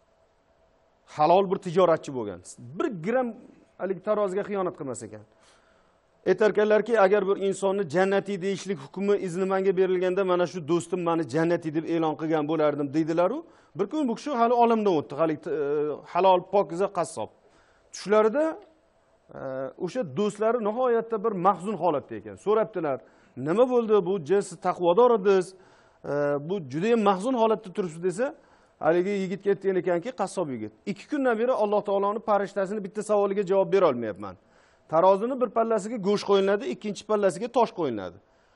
halol bir tijoratchi bo'lgan. Bir gram hali taroziga xiyonat qilmas ekan. Aytarkanlarki, agar bir insonni jannatiy deyishlik hukmi izni menga berilganda, mana shu do'stim meni jannatiy deb e'lon qilgan bo'lardim deydilar-ku. Bir kun bu kishi hali olamdan o'tdi, hali halol pokiza qassob. Tushlarida o'sha do'stlari nihoyatda bir mahzun holatda ekan. So'rabdilar, nima bo'ldi? Bu siz taqvodor edingiz, bu juda ham mahzun holatda turibsiz desa, haligi yigit aytgan ekanki, qassob yigit. ikki kundan beri Alloh taoloning farishtasini bitta savoliga javob bera olmayapman. Tarozini bir pallasiga go'sht qo'yiladi, ikkinchi pallasiga tosh qo'yiladi.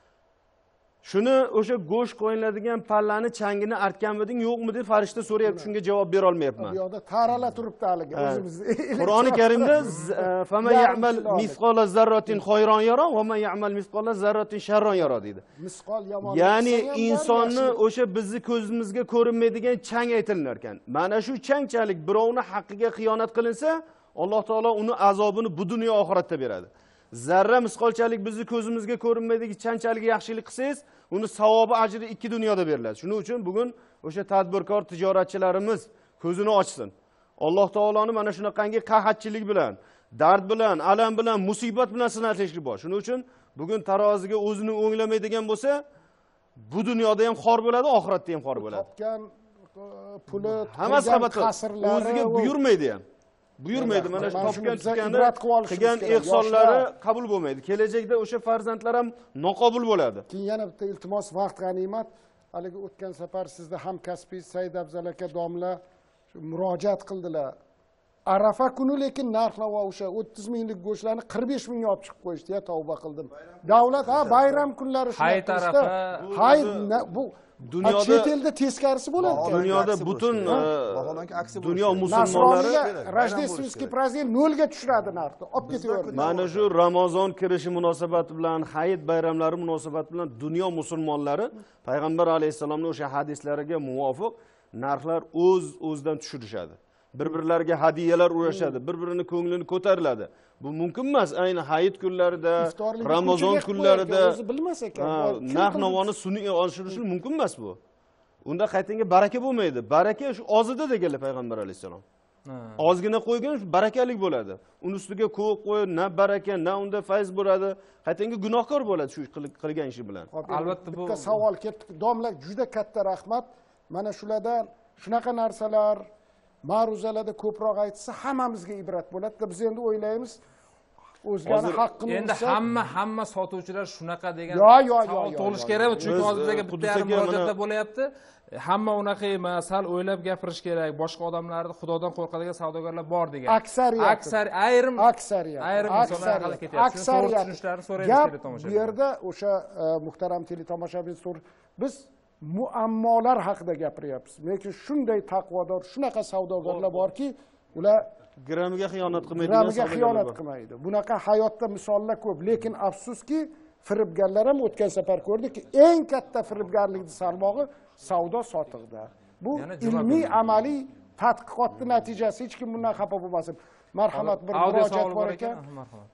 Shuni o'sha go'sht qo'yiladigan pallani changini artganmiding, yo'qmi deb farishta so'rayapti, shunga javob bera olmayapman. Bu yoqda tarala turibdi haligi o'zimiz. Qur'oni Karimda fama ya'mal misqola zarratin khayron yara va man ya'mal misqola zarratin sharron yara deydi. Misqol yomon. Ya'ni insonni o'sha bizni ko'zimizga ko'rinmaydigan chang aytilar ekan. Mana shu changchalik birovni haqqiga xiyonat qilinsa, Alloh taolo uni azobini bu dunyo oxiratda beradi. Zarra misqolchalik bizni ko'zimizga ko'rinmaydigan changchalik yaxshilik qilsangiz, uni savobi ajri ikki dunyoda beriladi. Shuning uchun bugun o'sha tadbirkor tijoratchilarimiz ko'zini ochsin. Alloh taoloni mana shunaqangi qahatchilik bilan, dard bilan, alam bilan, musibat bilan sinashlik bor. Shuning uchun bugun taroziga o'zini o'nglamaydigan bo'lsa, bu dunyoda ham xor bo'ladi, oxiratda ham xor bo'ladi. Topgan puli, hammasi o'ziga buyurmaydi ham. Buyurmaydi, mana shu topgan tutgani qilgan ehsonlari qabul bo'lmaydi. Kelajakda o'sha farzandlar ham noqobul bo'ladi. Keyin yana bitta iltimos, vaqt g'animat. Haligi o'tgan safar sizda hamkasbingiz Said Afzal aka domla murojaat qildilar. Arafa kuni lekin narx-navo o'sha o'ttiz minglik go'shtlarni qirq besh mingga olib chiqib qo'yishdi. Ya tavba qildim. Davlat ha bayram kunlari shunday. Hayit Arafa. Hayit bu dunyoda chet elda teskarisi bo'ladi. Dunyoda butun dunyo musulmonlari Rождественский праздник nolga tushiradi narxni, olib ketaveradi. Mana shu Ramazon kirishi munosabati bilan, Hayit bayramlari munosabati bilan dunyo musulmonlari payg'ambar alayhisolamning o'sha hadislariga muvofiq narxlar o'z o'zidan tushirishadi. Bir-birlariga hadiyalar urashadi, bir-birini ko'nglini ko'tariladi. Bu mumkin emas. Ayni Hayit kunlarida, Ramazon kunlarida o'zi bilmas ekan. Narx-navoni sun'iy oshirish mumkin emas bu. Unda qaytinga baraka bo'lmaydi. Baraka shu ozida deganlar payg'ambar alayhisalom. Ozgina qo'ygan barakalik bo'ladi. Uni ustiga ko'p qo'yib, na baraka, na unda fayz bo'ladi. Qaytinga gunohkor bo'ladi shu qilgan ishi bilan. Albatta bu bitta savol ketdi. Domla juda katta rahmat. Mana shulardan shunaqa narsalar ma'ruzalarda ko'proq aytsa hammamizga ibrat bo'ladi. Biz endi o'ylaymiz, o'zgani haqqini endi ursa- hamma hamma sotuvchilar shunaqa degan Yo, yo, yo, savol yo, tug'ilishi yo, kerakmi? yo. Chunki Biz, hozir bizga e, bitta Qudus yarim aka, mana- murojaatlar bo'lyapti. Hamma unaqa emas, sal o'ylab gapirish kerak. Boshqa odamlarni Xudodan qo'rqadigan savdogarlar bor degan. Aksariyati. Aksar ayrim aksariyat ayrim insonlar haqida ketyapti. Shuni to'g'ri aksariyat tushunishlarini so'raymiz gap bu teletomoshabinlar. yerda o'sha e, muhtaram teletomoshabin so'r biz muammolar haqida gapiryapmiz. Lekin shunday taqvodor, shunaqa savdogarlar borki, ular gramiga xiyonat qilmaydigan gramiga savdogarlar xiyonat bor. qilmaydi. Bunaqa hayotda misollar ko'p, lekin afsuski firibgarlar ham o'tgan safar ko'rdikki, eng katta firibgarlikning salmog'i savdo sotiqda. Bu Yana juma ilmiy kuni. amaliy tadqiqotning natijasi, hech kim bundan xafa bo'lmasin. Marhamat, bir Audio murojaat savol bor ekan. Aha, marhamat.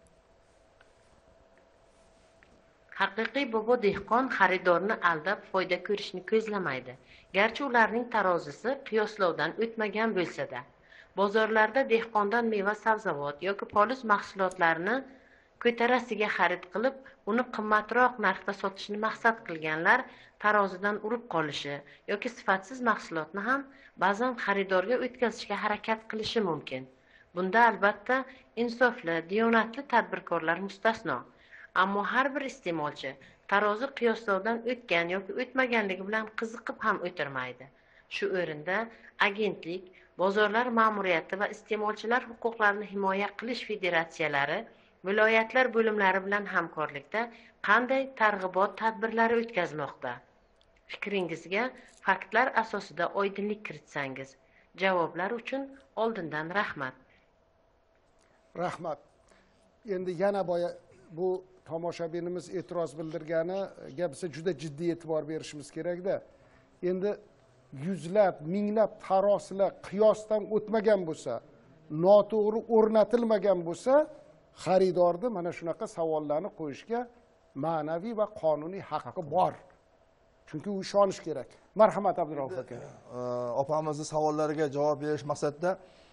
Haqiqiy bobo dehqon xaridorni aldab foyda ko'rishni ko'zlamaydi. Garchi ularning tarozisi qiyoslovdan o'tmagan bo'lsa-da, bozorlarda dehqondan meva sabzavot yoki poliz mahsulotlarni ko'tarasiga xarid qilib, uni qimmatroq narxda sotishni maqsad qilganlar tarozidan urib qolishi yoki sifatsiz mahsulotni ham ba'zan xaridorga o'tkazishga harakat qilishi mumkin. Bunda albatta insofli, diyonatli tadbirkorlar mustasno. Ammo har bir iste'molchi tarozi qiyoslovdan o'tgan yoki o'tmaganligi bilan qiziqib ham o'tirmaydi. Shu o'rinda agentlik, bozorlar ma'muriyati va iste'molchilar huquqlarini himoya qilish federatsiyalari, viloyatlar bo'limlari bilan hamkorlikda qanday targ'ibot tadbirlari o'tkazmoqda? Fikringizga faktlar asosida oydinlik kiritsangiz. Javoblar uchun oldindan rahmat. Rahmat. Endi yana boya bu tomoshabinimiz e'tiroz bildirganiga biz juda jiddiy e'tibor berishimiz kerakda. Endi yuzlab, minglab tarosilar qiyosdan o'tmagan bo'lsa, noto'g'ri o'rnatilmagan bo'lsa, xaridorni mana shunaqa savollarni qo'yishga ma'naviy va qonuniy haqqi bor. Chunki u ishonish kerak. Marhamat Abdurauf aka. Opamizning savollariga javob berish maqsadida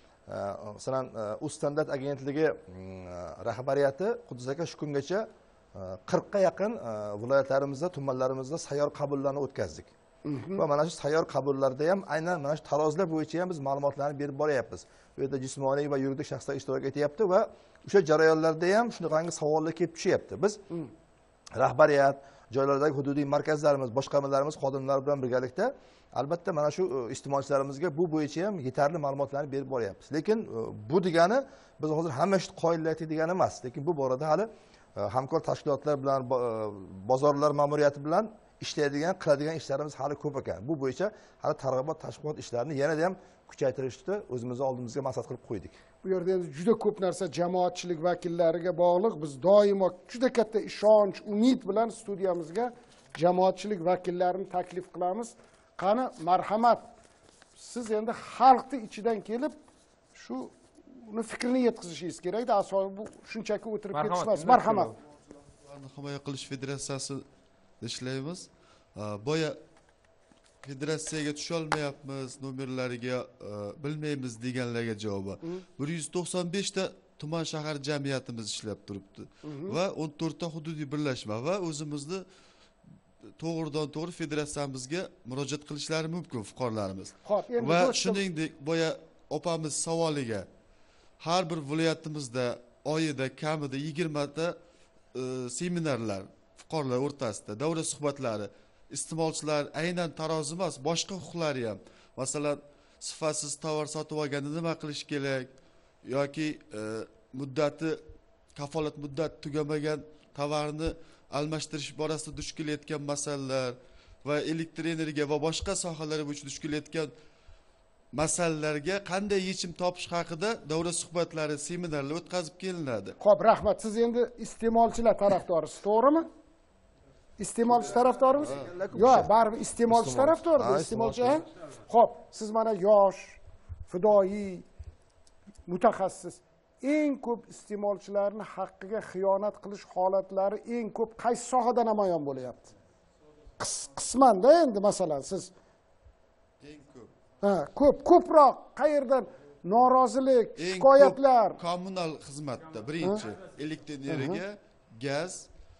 masalan U standart agentligi rahbariyati Qudus aka shu kungacha qirqqa yaqin viloyatlarimizda, tumanlarimizda sayyor qabullarni o'tkazdik. Va mana shu sayyor qabullarda ham aynan mana shu tarozilar bo'yicha ham biz ma'lumotlarni berib boryapmiz. Bu yerda jismoniy va yuridik shaxslar ishtirok etyapti va o'sha jarayonlarda ham shunaqangi savollar kelib tushyapti. Biz rahbariyat, joylardagi hududiy markazlarimiz, boshqarmalarimiz xodimlari bilan birgalikda albatta mana shu iste'molchilarimizga bu bo'yicha ham yetarli ma'lumotlarni berib boryapmiz. Lekin bu degani biz hozir hamma ishni qoyillaylik degani emas. Lekin bu borada hali hamkor tashkilotlar bilan, bozorlar ma'muriyati bilan ishlaydigan, qiladigan ishlarimiz hali ko'p ekan. Bu bo'yicha hali targ'ibot, tashviqot ishlarini yanada ham kuchaytirishni o'zimizni oldimizga maqsad qilib qo'ydik. Bu yerda endi juda ko'p narsa jamoatchilik vakillariga bog'liq. Biz doimo juda katta ishonch, umid bilan studiyamizga jamoatchilik vakillarini taklif qilamiz. Qani, marhamat. Siz endi xalqni ichidan kelib shu uni fikrini yetkazishingiz kerak-da. Asosan bu shunchaki o'tirib ketish emas. Marhamat. Himoya qilish federatsiyasida ishlaymiz. Boya federatsiyaga tusha olmayapmiz, nomerlariga bilmaymiz deganlarga javoban bir yuz to'qson besh ta tuman shahar jamiyatimiz ishlab turibdi va o'n to'rt ta hududiy birlashma va o'zimizni to'g'ridan to'g'ri federatsiyamizga murojaat qilishlari mumkin fuqarolarimiz. Va shuningdek boya opamiz savoliga har bir viloyatimizda oyida kamida yigirma ta seminarlar fuqarolar o'rtasida davra suhbatlari, iste'molchilar aynan tarozi emas, boshqa huquqlari ham, masalan, sifatsiz tovar sotib olganda nima qilish kerak yoki muddati kafolat muddati tugamagan tovarni almashtirish borasida duch kelayotgan masalalar va elektr energiya va boshqa sohalar bo'yicha duch kelayotgan masalalarga qanday yechim topish haqida davra suhbatlari, seminarlar o'tkazib kelinadi. Xo'p, rahmat. Siz endi iste'molchilar tarafdorisiz, to'g'rimi? Iste'molchi tarafdorimiz? Yo'q, baribir iste'molchi tarafdori, iste'molchi. Xo'p, siz mana yosh, fidoyi, mutaxassis. Eng ko'p iste'molchilarning haqqiga xiyonat qilish holatlari eng ko'p qaysi sohada namoyon bo'lyapti? Qismanda endi masalan siz eng ko'p. Ha, ko'p, ko'proq qayerdan norozilik, shikoyatlar, kommunal xizmatda birinchi elektr energiya, gaz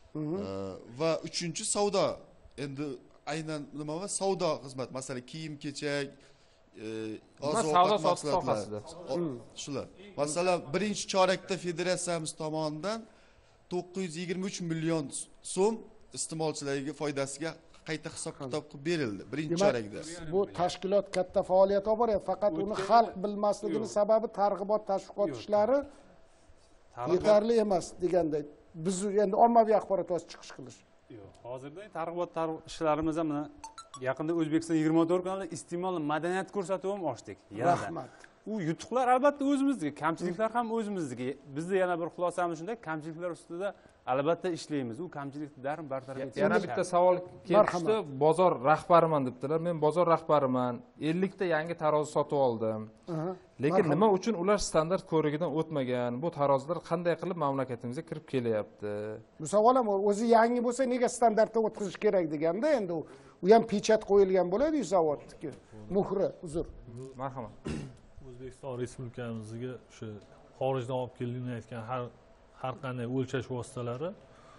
va uchinchi savdo. Endi aynan nima va savdo xizmat, masalan, kiyim-kechak oziq savdo ovqat sotiq mahsulotlari. sohasida. O- Shular. Masalan, birinchi chorakda federatsiyamiz tomonidan to'qqiz yuz yigirma uch million so'm iste'molchilarga foydasiga qayta hisob kitob qilib berildi birinchi chorakda. Bu tashkilot katta faoliyat olib boryapti, faqat uni xalq bilmasligini sababi targ'ibot tashviqot ishlari yetarli emas degandek. Biz endi ommaviy axborot vosita chiqish qilish. Yo'q, hozirda targ'ibot ishlarimiz ham mana yaqinda O'zbekiston yigirma to'rt kanalda iste'mol madaniyat ko'rsatuvi ham ochdik. Rahmat. U yutuqlar albatta o'zimizniki, kamchiliklar ham o'zimizniki. Bizda yana bir xulosamiz shunda, kamchiliklar ustida albatta ishlaymiz. U kamchilikni darrov bartaraf etishimiz. Yana bitta savol kelishdi, bozor rahbariman debdilar. Men bozor rahbariman, ellik ta yangi tarozi sotib oldim. Lekin nima uchun ular standart ko'rigidan o'tmagan? Bu tarozilar qanday qilib mamlakatimizga kirib kelyapti? Bu savol ham o'zi yangi bo'lsa nega standartdan o'tkazish kerak deganda, endi u u ham pechat qo'yilgan bo'ladi-yu zavodniki. Muhri, uzr. Marhamat. O'zbekiston Respublikamizga o'sha xorijdan olib kelinayotgan har har qanday o'lchash vositalari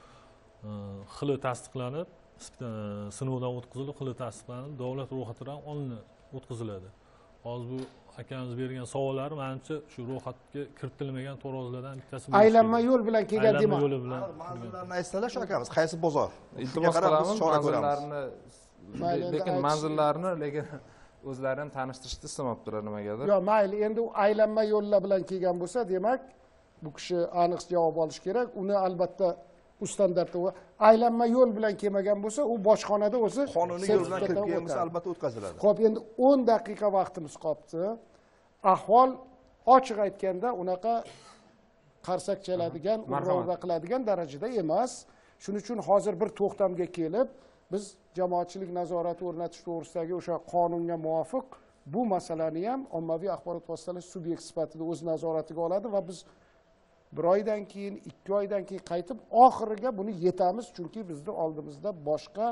xili tasdiqlanib, sinovdan o'tkazilib, xili tasdiqlanib, davlat ro'yxatidan olinib o'tkaziladi. Hozir bu akamiz bergan savollari menimcha shu ro'yxatga kiritilmagan tarozilardan bittasi. Aylanma yo'l bilan kelgan demak. Aylanma yo'li bilan. Manzillarni aytsalar shu akamiz, qaysi bozor? Iltimos qilamiz manzillarni, lekin manzillarni lekin o'zlarini tanishtirishni istamabdilar nimagadir. Yo'q, mayli, endi u aylanma yo'llar bilan kelgan bo'lsa, demak, bu kishi aniq javob olish kerak. Uni albatta u standartda aylanma yo'l bilan kelmagan bo'lsa, u bojxonada o'zi qonuniy yo'l bilan kirib kelgan bo'lsa, albatta o'tkaziladi. Xo'p, endi o'n daqiqa vaqtimiz qolibdi. Ahvol ochiq aytganda unaqa qarsak chaladigan, urg'ova qiladigan darajada emas. Shuning uchun hozir bir to'xtamga kelib, biz jamoatchilik nazorati o'rnatish to'g'risidagi o'sha qonunga muvofiq bu masalani ham ommaviy axborot vositalari subyekt sifatida o'z nazoratiga oladi va biz bir oydan keyin, ikki oydan keyin qaytib oxiriga buni yetamiz, chunki bizni oldimizda boshqa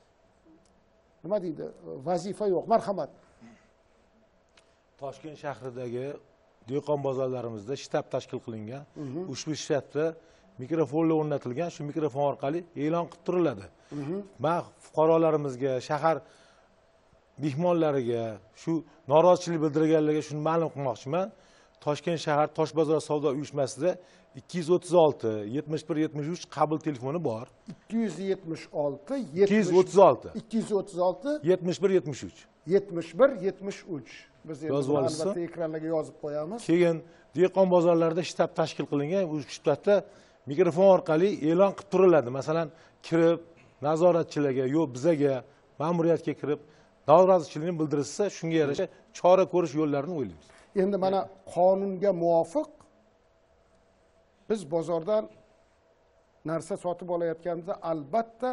nima deydi, vazifa yo'q. Marhamat. Toshkent shahridagi dehqon bozorlarimizda shtab tashkil qilingan. Ushbu shtabda mikrofonlar o'rnatilgan, shu mikrofon orqali e'lon qilib turiladi. Men fuqarolarimizga, shahar mehmonlariga, shu norozichilik bildirganlarga shuni ma'lum qilmoqchiman. Toshkent shahar Tosh bozor savdo uyushmasida ikki yuz o'ttiz olti yetmish bir yetmish uch qabul telefoni bor. ikki yuz yetmish olti ikki yuz o'ttiz olti ikki yuz o'ttiz olti yetmish bir yetmish uch yetmish bir yetmish uch. Biz yozib albatta ekranlarga yozib qo'yamiz. Keyin dehqon bozorlarida shtab tashkil qilingan, u shtabda mikrofon orqali e'lon qilib turiladi. Masalan, kirib nazoratchilarga, yo'q bizaga, ma'muriyatga kirib norozichilikni bildirilsa, shunga yarasha chora ko'rish yo'llarini o'ylaymiz. Endi mana qonunga muvofiq biz bozordan narsa sotib olayotganimizda albatta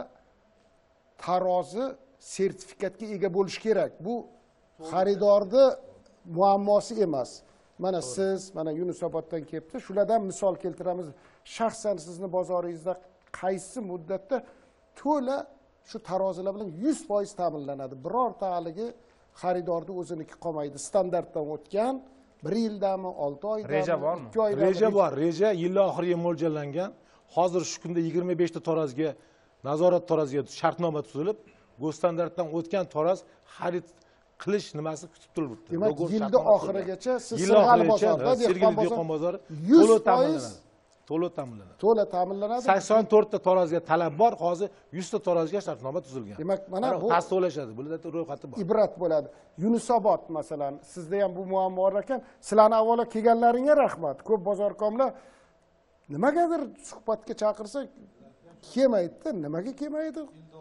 tarozi sertifikatga ega bo'lish kerak. Bu xaridorni muammosi emas. Mana siz, mana Yunusoboddan kelibdi. Shulardan misol keltiramiz. Shaxsan sizni bozoringizda qaysi muddatda to'la shu tarozilar bilan yuz foiz ta'minlanadi. Birorta haligi xaridorni o'ziniki qolmaydi. Standartdan o'tgan bir yildami, olti oydami, reja bormi? ikki oydami? Reja bor. Reja yil oxiriga mo'ljallangan. Hozir shu kunda yigirma besh ta taroziga, nazorat taroziga shartnoma tuzilib, go'standartdan o'tgan taroz xarid qilish nimasi kutib turibdi. Demak, yilda oxirigacha siz Sirg'ali bozorida, dehqon bozori to'liq ta'minlanadi. To'liq ta'minlanadi. To'la ta'minlanadi. sakson to'rt ta taroziga talab bor, hozir yuz ta taroziga shartnoma tuzilgan. Demak, mana bu tasdiqlashadi. Bularda ro'yxati bor. Ibrat bo'ladi. Yunusobod masalan, sizda ham bu muammo bor ekan. Sizlarni avvalo kelganlaringga rahmat. Ko'p bozorkomlar nimagadir suhbatga chaqirsa kelmaydi. Nimaga kelmaydi?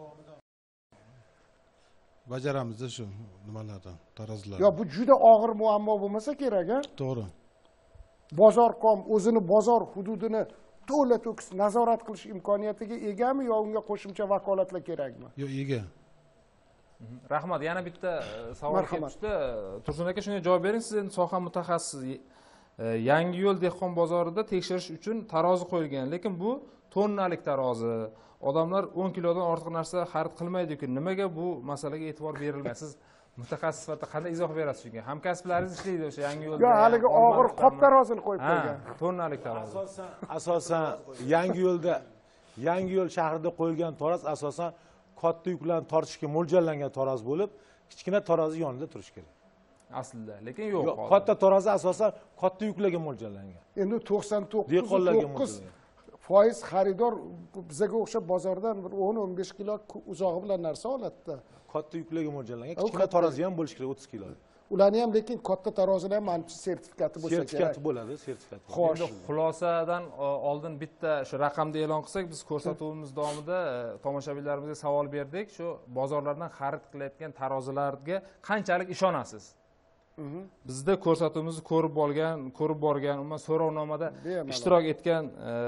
Bajaramizda shu nimalardan, tarozilar. Yo, bu juda og'ir muammo bo'lmasa kerak, a? To'g'ri. Bozorkom o'zini bozor hududini to'la to'kis nazorat qilish imkoniyatiga egami yo unga qo'shimcha vakolatlar kerakmi? Yo'q, ega. Rahmat, yana bitta savol kelibdi. Tursun aka, shunga javob bering. Siz endi soha mutaxassisi. Yangi yo'l dehqon bozorida tekshirish uchun tarozi qo'yilgan, lekin bu tonnalik tarozi. Odamlar o'n kilodan ortiq narsa xarid qilmaydi-ku. Nimaga bu masalaga e'tibor berilgan? Siz mutaxassis sifatida qanday izoh berasiz shunga? Hamkasblaringiz ishlaydi o'sha yangi yo'lda. Yo, haligi og'ir qop tarozini qo'yib qo'ygan. Ha, tonnalik tarozi. Asosan, asosan yangi yo'lda, yangi yo'l shahrida qo'yilgan taroz asosan katta yuklarni tortishga mo'ljallangan taroz bo'lib, kichkina tarozi yonida turishi kerak. aslida, lekin yo'q. Yo'q, katta tarozi asosan katta yuklarga mo'ljallangan. Endi to'qson to'qqiz Dehqonlarga foiz xaridor bizga o'xshab bozordan bir o'n o'n besh kilo uzog'i bilan narsa oladida. Katta yuklarga mo'ljallangan. Kichkina tarozi ham bo'lishi kerak o'ttiz kilo. Ularni ham lekin katta tarozilar ham manimcha sertifikati bo'lsa kerak. Sertifikati bo'ladi, sertifikati. Xo'sh, endi xulosadan oldin bitta shu raqamni e'lon qilsak, biz ko'rsatuvimiz davomida tomoshabinlarimizga savol berdik. Shu bozorlardan xarid qilayotgan tarozilarga qanchalik ishonasiz? Bizda ko'rsatuvimizni ko'rib olgan, ko'rib borgan, umuman so'rovnomada ishtirok etgan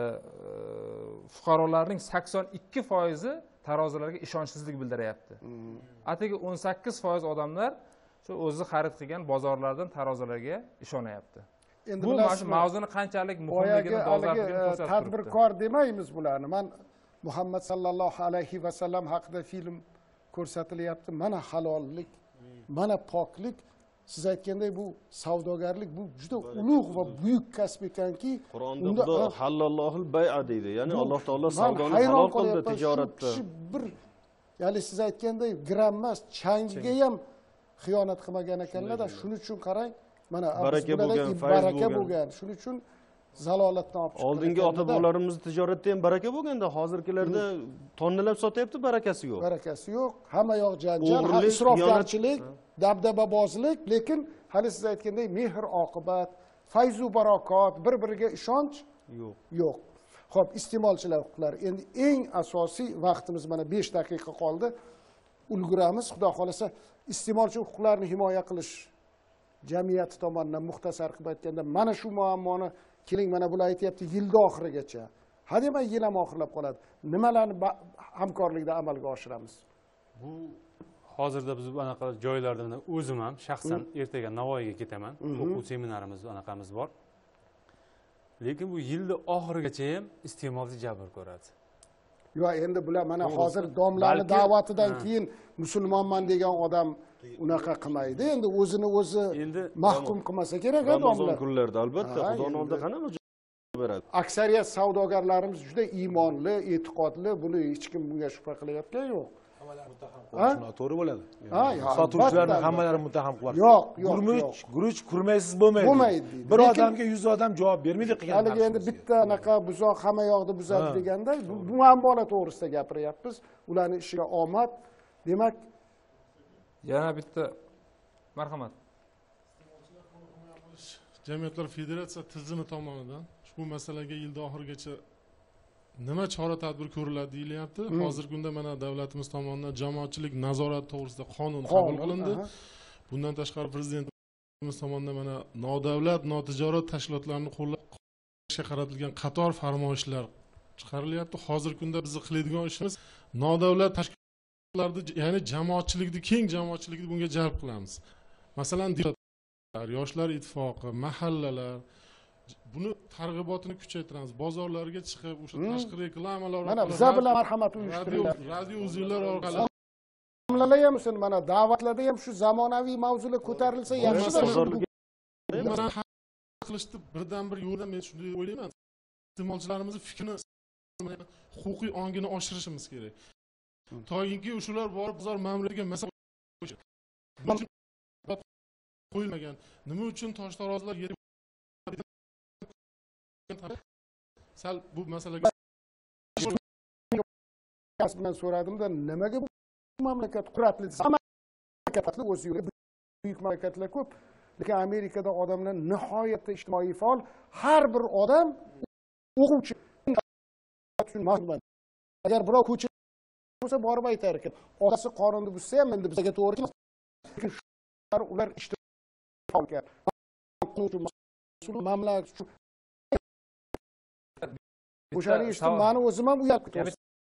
fuqarolarning sakson ikki foizi tarozilarga ishonchsizlik bildiryapti. Atigi o'n sakkiz foiz odamlar shu o'zi xarid qilgan bozorlardan tarozilarga ishonyapti. Endi bu mavzuni qanchalik muhimligini dolzarbligini ko'rsatib turibdi. Tadbirkor demaymiz bularni. Men Muhammad sallallohu alayhi va sallam haqida film ko'rsatilyapti. Mana halollik, mana poklik. Siz aytganday bu savdogarlik bu juda ulug' va buyuk kasb ekanki, Qur'onda Xudo halallohul bay'a deydi. Ya'ni Alloh taolo savdoni halol qildi tijoratda. Bir ya'ni siz aytganday gram emas, changiga ham xiyonat qilmagan ekanlar-da. Shuning uchun qarang, mana baraka bo'lgan, baraka bo'lgan. Shuning uchun zalolatdan olib chiqdi. Oldingi ota-bobolarimiz tijoratda ham baraka bo'lganda, hozirgilarda tonnalab sotyapti, barakasi yo'q. Barakasi yo'q. Hamma yoq janjal, isrofgarchilik, dabdababozlik, lekin hali siz aytgandek mehr oqibat, fayzu barakot, bir-biriga ishonch yo'q. Yo'q. Xo'p, iste'molchilar huquqlari. Endi eng asosiy vaqtimiz mana besh daqiqa qoldi. Ulguramiz, xudo xolasa, iste'molchi huquqlarini himoya qilish jamiyati tomonidan muxtasar qilib aytganda mana shu muammoni keling, mana bular aytyapti yilda oxirigacha. Hademay yil ham oxirlab qoladi. Nimalarni hamkorlikda amalga oshiramiz? Bu hozirda biz bunaqa joylarda o'zim ham shaxsan ertaga Navoiyga ketaman. O'quv seminarimiz anaqamiz bor. Lekin bu yilda oxirigacha ham iste'molchi jabr ko'radi. Yo'q, endi bular mana hozir domlarni da'vatidan keyin musulmonman degan odam unaqa qilmaydi. Endi o'zini o'zi mahkum qilmasa kerak domlar. Ramazon kunlarida albatta Xudoning oldida qanaqa beradi. Aksariyat savdogarlarimiz juda iymonli, e'tiqodli, buni hech kim bunga shubha qilayotgan yo'q. To'g'ri bo'ladi. Ha, sotuvchilarning hammalari muttaham qiladi. Yo'q, yo'q. Gurmuch, guruch kurmaysiz bo'lmaydi. Bo'lmaydi. Bir odamga yuz odam javob bermaydi qilgan. Haliga endi bitta anaqa buzoq hamma yoqda buzadi deganda, bu muammolar to'g'risida gapiryapmiz. Ularning ishiga omad. Demak, yana bitta marhamat. Jamiyatlar Federatsiya tizimi tomonidan ushbu masalaga yilda oxirigacha nima chora-tadbir ko'riladi deyilyapti. Hozirgi kunda mana davlatimiz tomonidan jamoatchilik nazorati to'g'risida qonun qabul qilindi. Bundan tashqari prezidentimiz tomonidan mana nodavlat, notijorat tashkilotlarni qo'llab-quvvatlashga qaratilgan qator farmoyishlar chiqarilyapti. Hozirgi kunda biz qiladigan ishimiz nodavlat tashkilotlarni, ya'ni jamoatchilikni, keng jamoatchilikni bunga jalb qilamiz. Masalan, yoshlar ittifoqi, mahallalar buni targ'ibotini kuchaytiramiz. Bozorlarga chiqib, o'sha tashqi reklamalar orqali, mana biza bilan marhamat uyushtiriladi. Radio uzillar orqali Hamlalar ham shun, mana da'vatlarda ham shu zamonaviy mavzular ko'tarilsa yaxshi. Masalan, qilishni birdan bir yo'lda men shunday o'ylayman. Iste'molchilarimizni fikrini, huquqiy ongini oshirishimiz kerak. Toyinki o'shalar borib bozor ma'muriyatiga masala qo'yilmagan. Nima uchun tosh tarozilar yer sal bu masalaga bilan so'radimda, nimaga bu mamlakat qudratli? Mamlakatlar o'z yo'li, buyuk mamlakatlar ko'p. Lekin Amerikada odamlar nihoyatda ijtimoiy faol, har bir odam o'quvchi. Agar birov ko'cha bo'lsa borib aytar ekan, otasi qorinni buzsa ham endi bizga to'g'ri emas. Lekin ular ijtimoiy faol ekan. Mamlakat o'shaning ishni meni o'zim ham uyalib ketdim.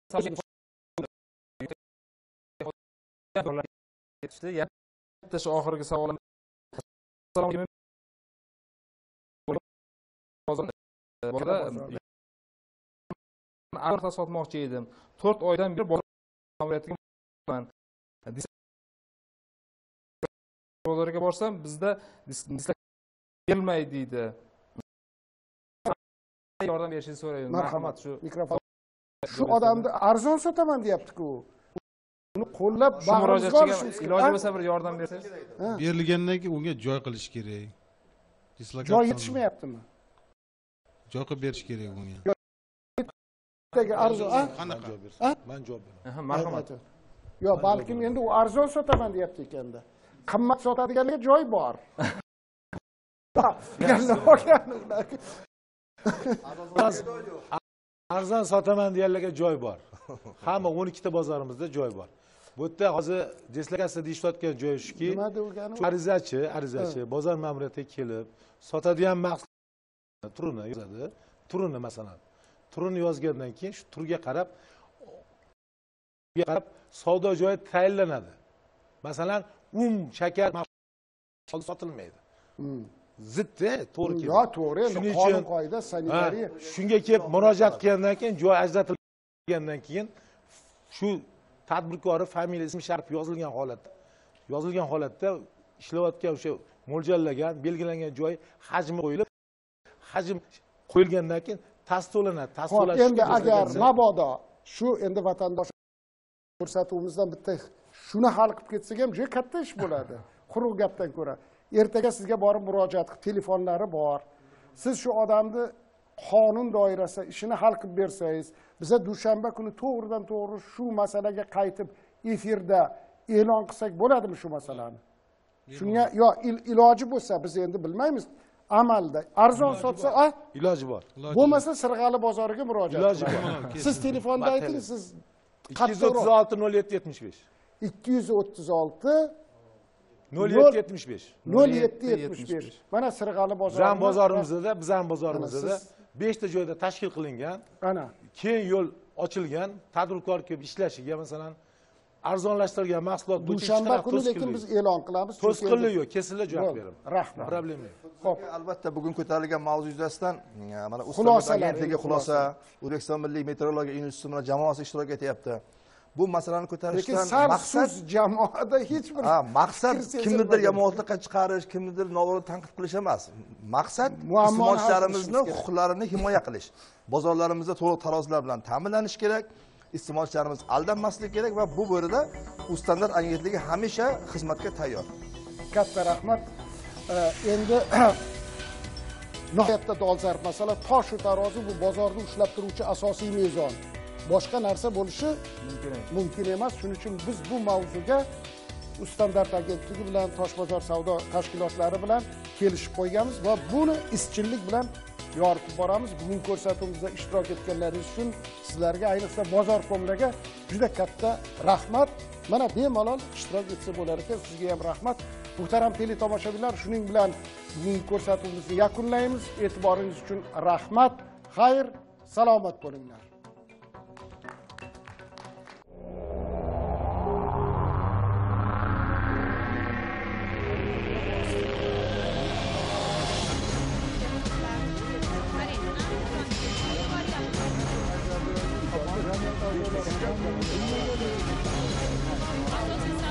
Bitta shu oxirgi savolim. Bozorda arpa sotmoqchi edim. to'rt oydan beri bozor ma'muriyatiga man. Bozorga borsam bizda kelmaydi deydi. Yordam berishingizni so'rayman. Marhamat, shu mikrofon. Shu odamni arzon sotaman deyapti-ku. uni qo'llab shu murojaatchiga iloji bo'lsa bir yordam bersangiz. Berilgandan keyin unga joy qilish kerak. Joy yetishmayaptimi? Joy qilib berish kerak unga. Arzon, qanaqa? Men javob beraman. Marhamat. Yo, balkim endi u arzon sotaman deyapti ekanda. Qimmat sotadiganlarga joy bor. Arzon sotaman deganlarga joy bor. Hamma o'n ikkita bozorimizda joy bor. Bu yerda hozir dislokasiya deyishayotgan joy shuki, arizachi, arizachi bozor ma'muriyatiga kelib, sotadigan mahsulot turini yozadi. Turini masalan, turini yozgandan keyin shu turga qarab qarab savdo joyi tayinlanadi. Masalan, un, shakar mahsulot sotilmaydi. Zidda, to'g'ri keladi. Yo, to'g'ri, endi qonun qoida, sanitariya. Shunga kelib murojaat qilgandan keyin joy ajratilgandan keyin shu tadbirkori familiya, ismi sharif yozilgan holatda, yozilgan holatda ishlayotgan o'sha mo'ljallagan, belgilangan joy hajmi qo'yilib, hajm qo'yilgandan keyin tasdiqlanadi. Tasdiqlash endi agar mabodo shu endi vatandosh ko'rsatuvimizdan bitta shuni hal qilib ketsak ham juda katta ish bo'ladi. Quruq gapdan ko'ra. Ertaga sizga borib murojaat qilib, telefonlari bor. Siz shu odamni qonun doirasida ishini hal qilib bersangiz, biza dushanba kuni to'g'ridan to'g'ri shu masalaga qaytib efirda e'lon qilsak bo'ladimi shu masalani? Shunga yo iloji bo'lsa biz endi bilmaymiz. Amalda arzon sotsa, a? Iloji bor. Bo'lmasa Sirg'ali bozoriga murojaat Iloji bor. Siz telefonda ayting, siz ikki yuz o'ttiz olti nol yetti yetmish besh. ikki yuz o'ttiz olti nol yetti yetmish besh. nol yetti yetmish besh. Mana Sirg'ali bozori. Bizning bozorimizda, bizning bozorimizda besh ta joyda tashkil qilingan. Ana. Keyin yo'l ochilgan, tadbirkor kelib ishlashiga masalan arzonlashtirilgan mahsulot bo'yicha dushanba kuni lekin biz e'lon qilamiz. To'sqinlik yo'q, kesilib javob beraman. Rahmat. Problema yo'q. Xo'p, albatta bugun ko'tarilgan mavzu yuzasidan mana Ustambek agentligi xulosa, O'zbekiston Milliy meteorologiya instituti bilan jamoasi ishtirok etyapti. Bu masalani ko'tarishdan maqsad jamoada hech bir ha, maqsad kimnidir yomonlikqa chiqarish, kimnidir noto'g'ri tanqid qilish emas. Maqsad iste'molchilarimizni huquqlarini himoya qilish. Bozorlarimizda to'liq tarozilar bilan ta'minlanish kerak. Iste'molchilarimiz aldanmasligi kerak va bu borada Ustandart agentligi hamisha xizmatga tayyor. Katta rahmat. Endi nihoyatda dolzarb masala, tosh va tarozi bu bozorni ushlab turuvchi asosiy mezon. Boshqa narsa bo'lishi mumkin emas. Shuning uchun biz bu mavzuga Ustandart agentligi bilan Toshbozor savdo tashkilotlari bilan kelishib qo'yganmiz va buni izchillik bilan yoritib boramiz. Bugun ko'rsatuvimizda ishtirok etganlaringiz uchun sizlarga, ayniqsa bozor komlarga juda katta rahmat. Mana bemalol ishtirok etsa bo'lar ekan. Sizga ham rahmat. Muhtaram teletomoshabinlar, shuning bilan bugungi ko'rsatuvimizni yakunlaymiz. E'tiboringiz uchun rahmat. Xayr, salomat bo'linglar. Asosiy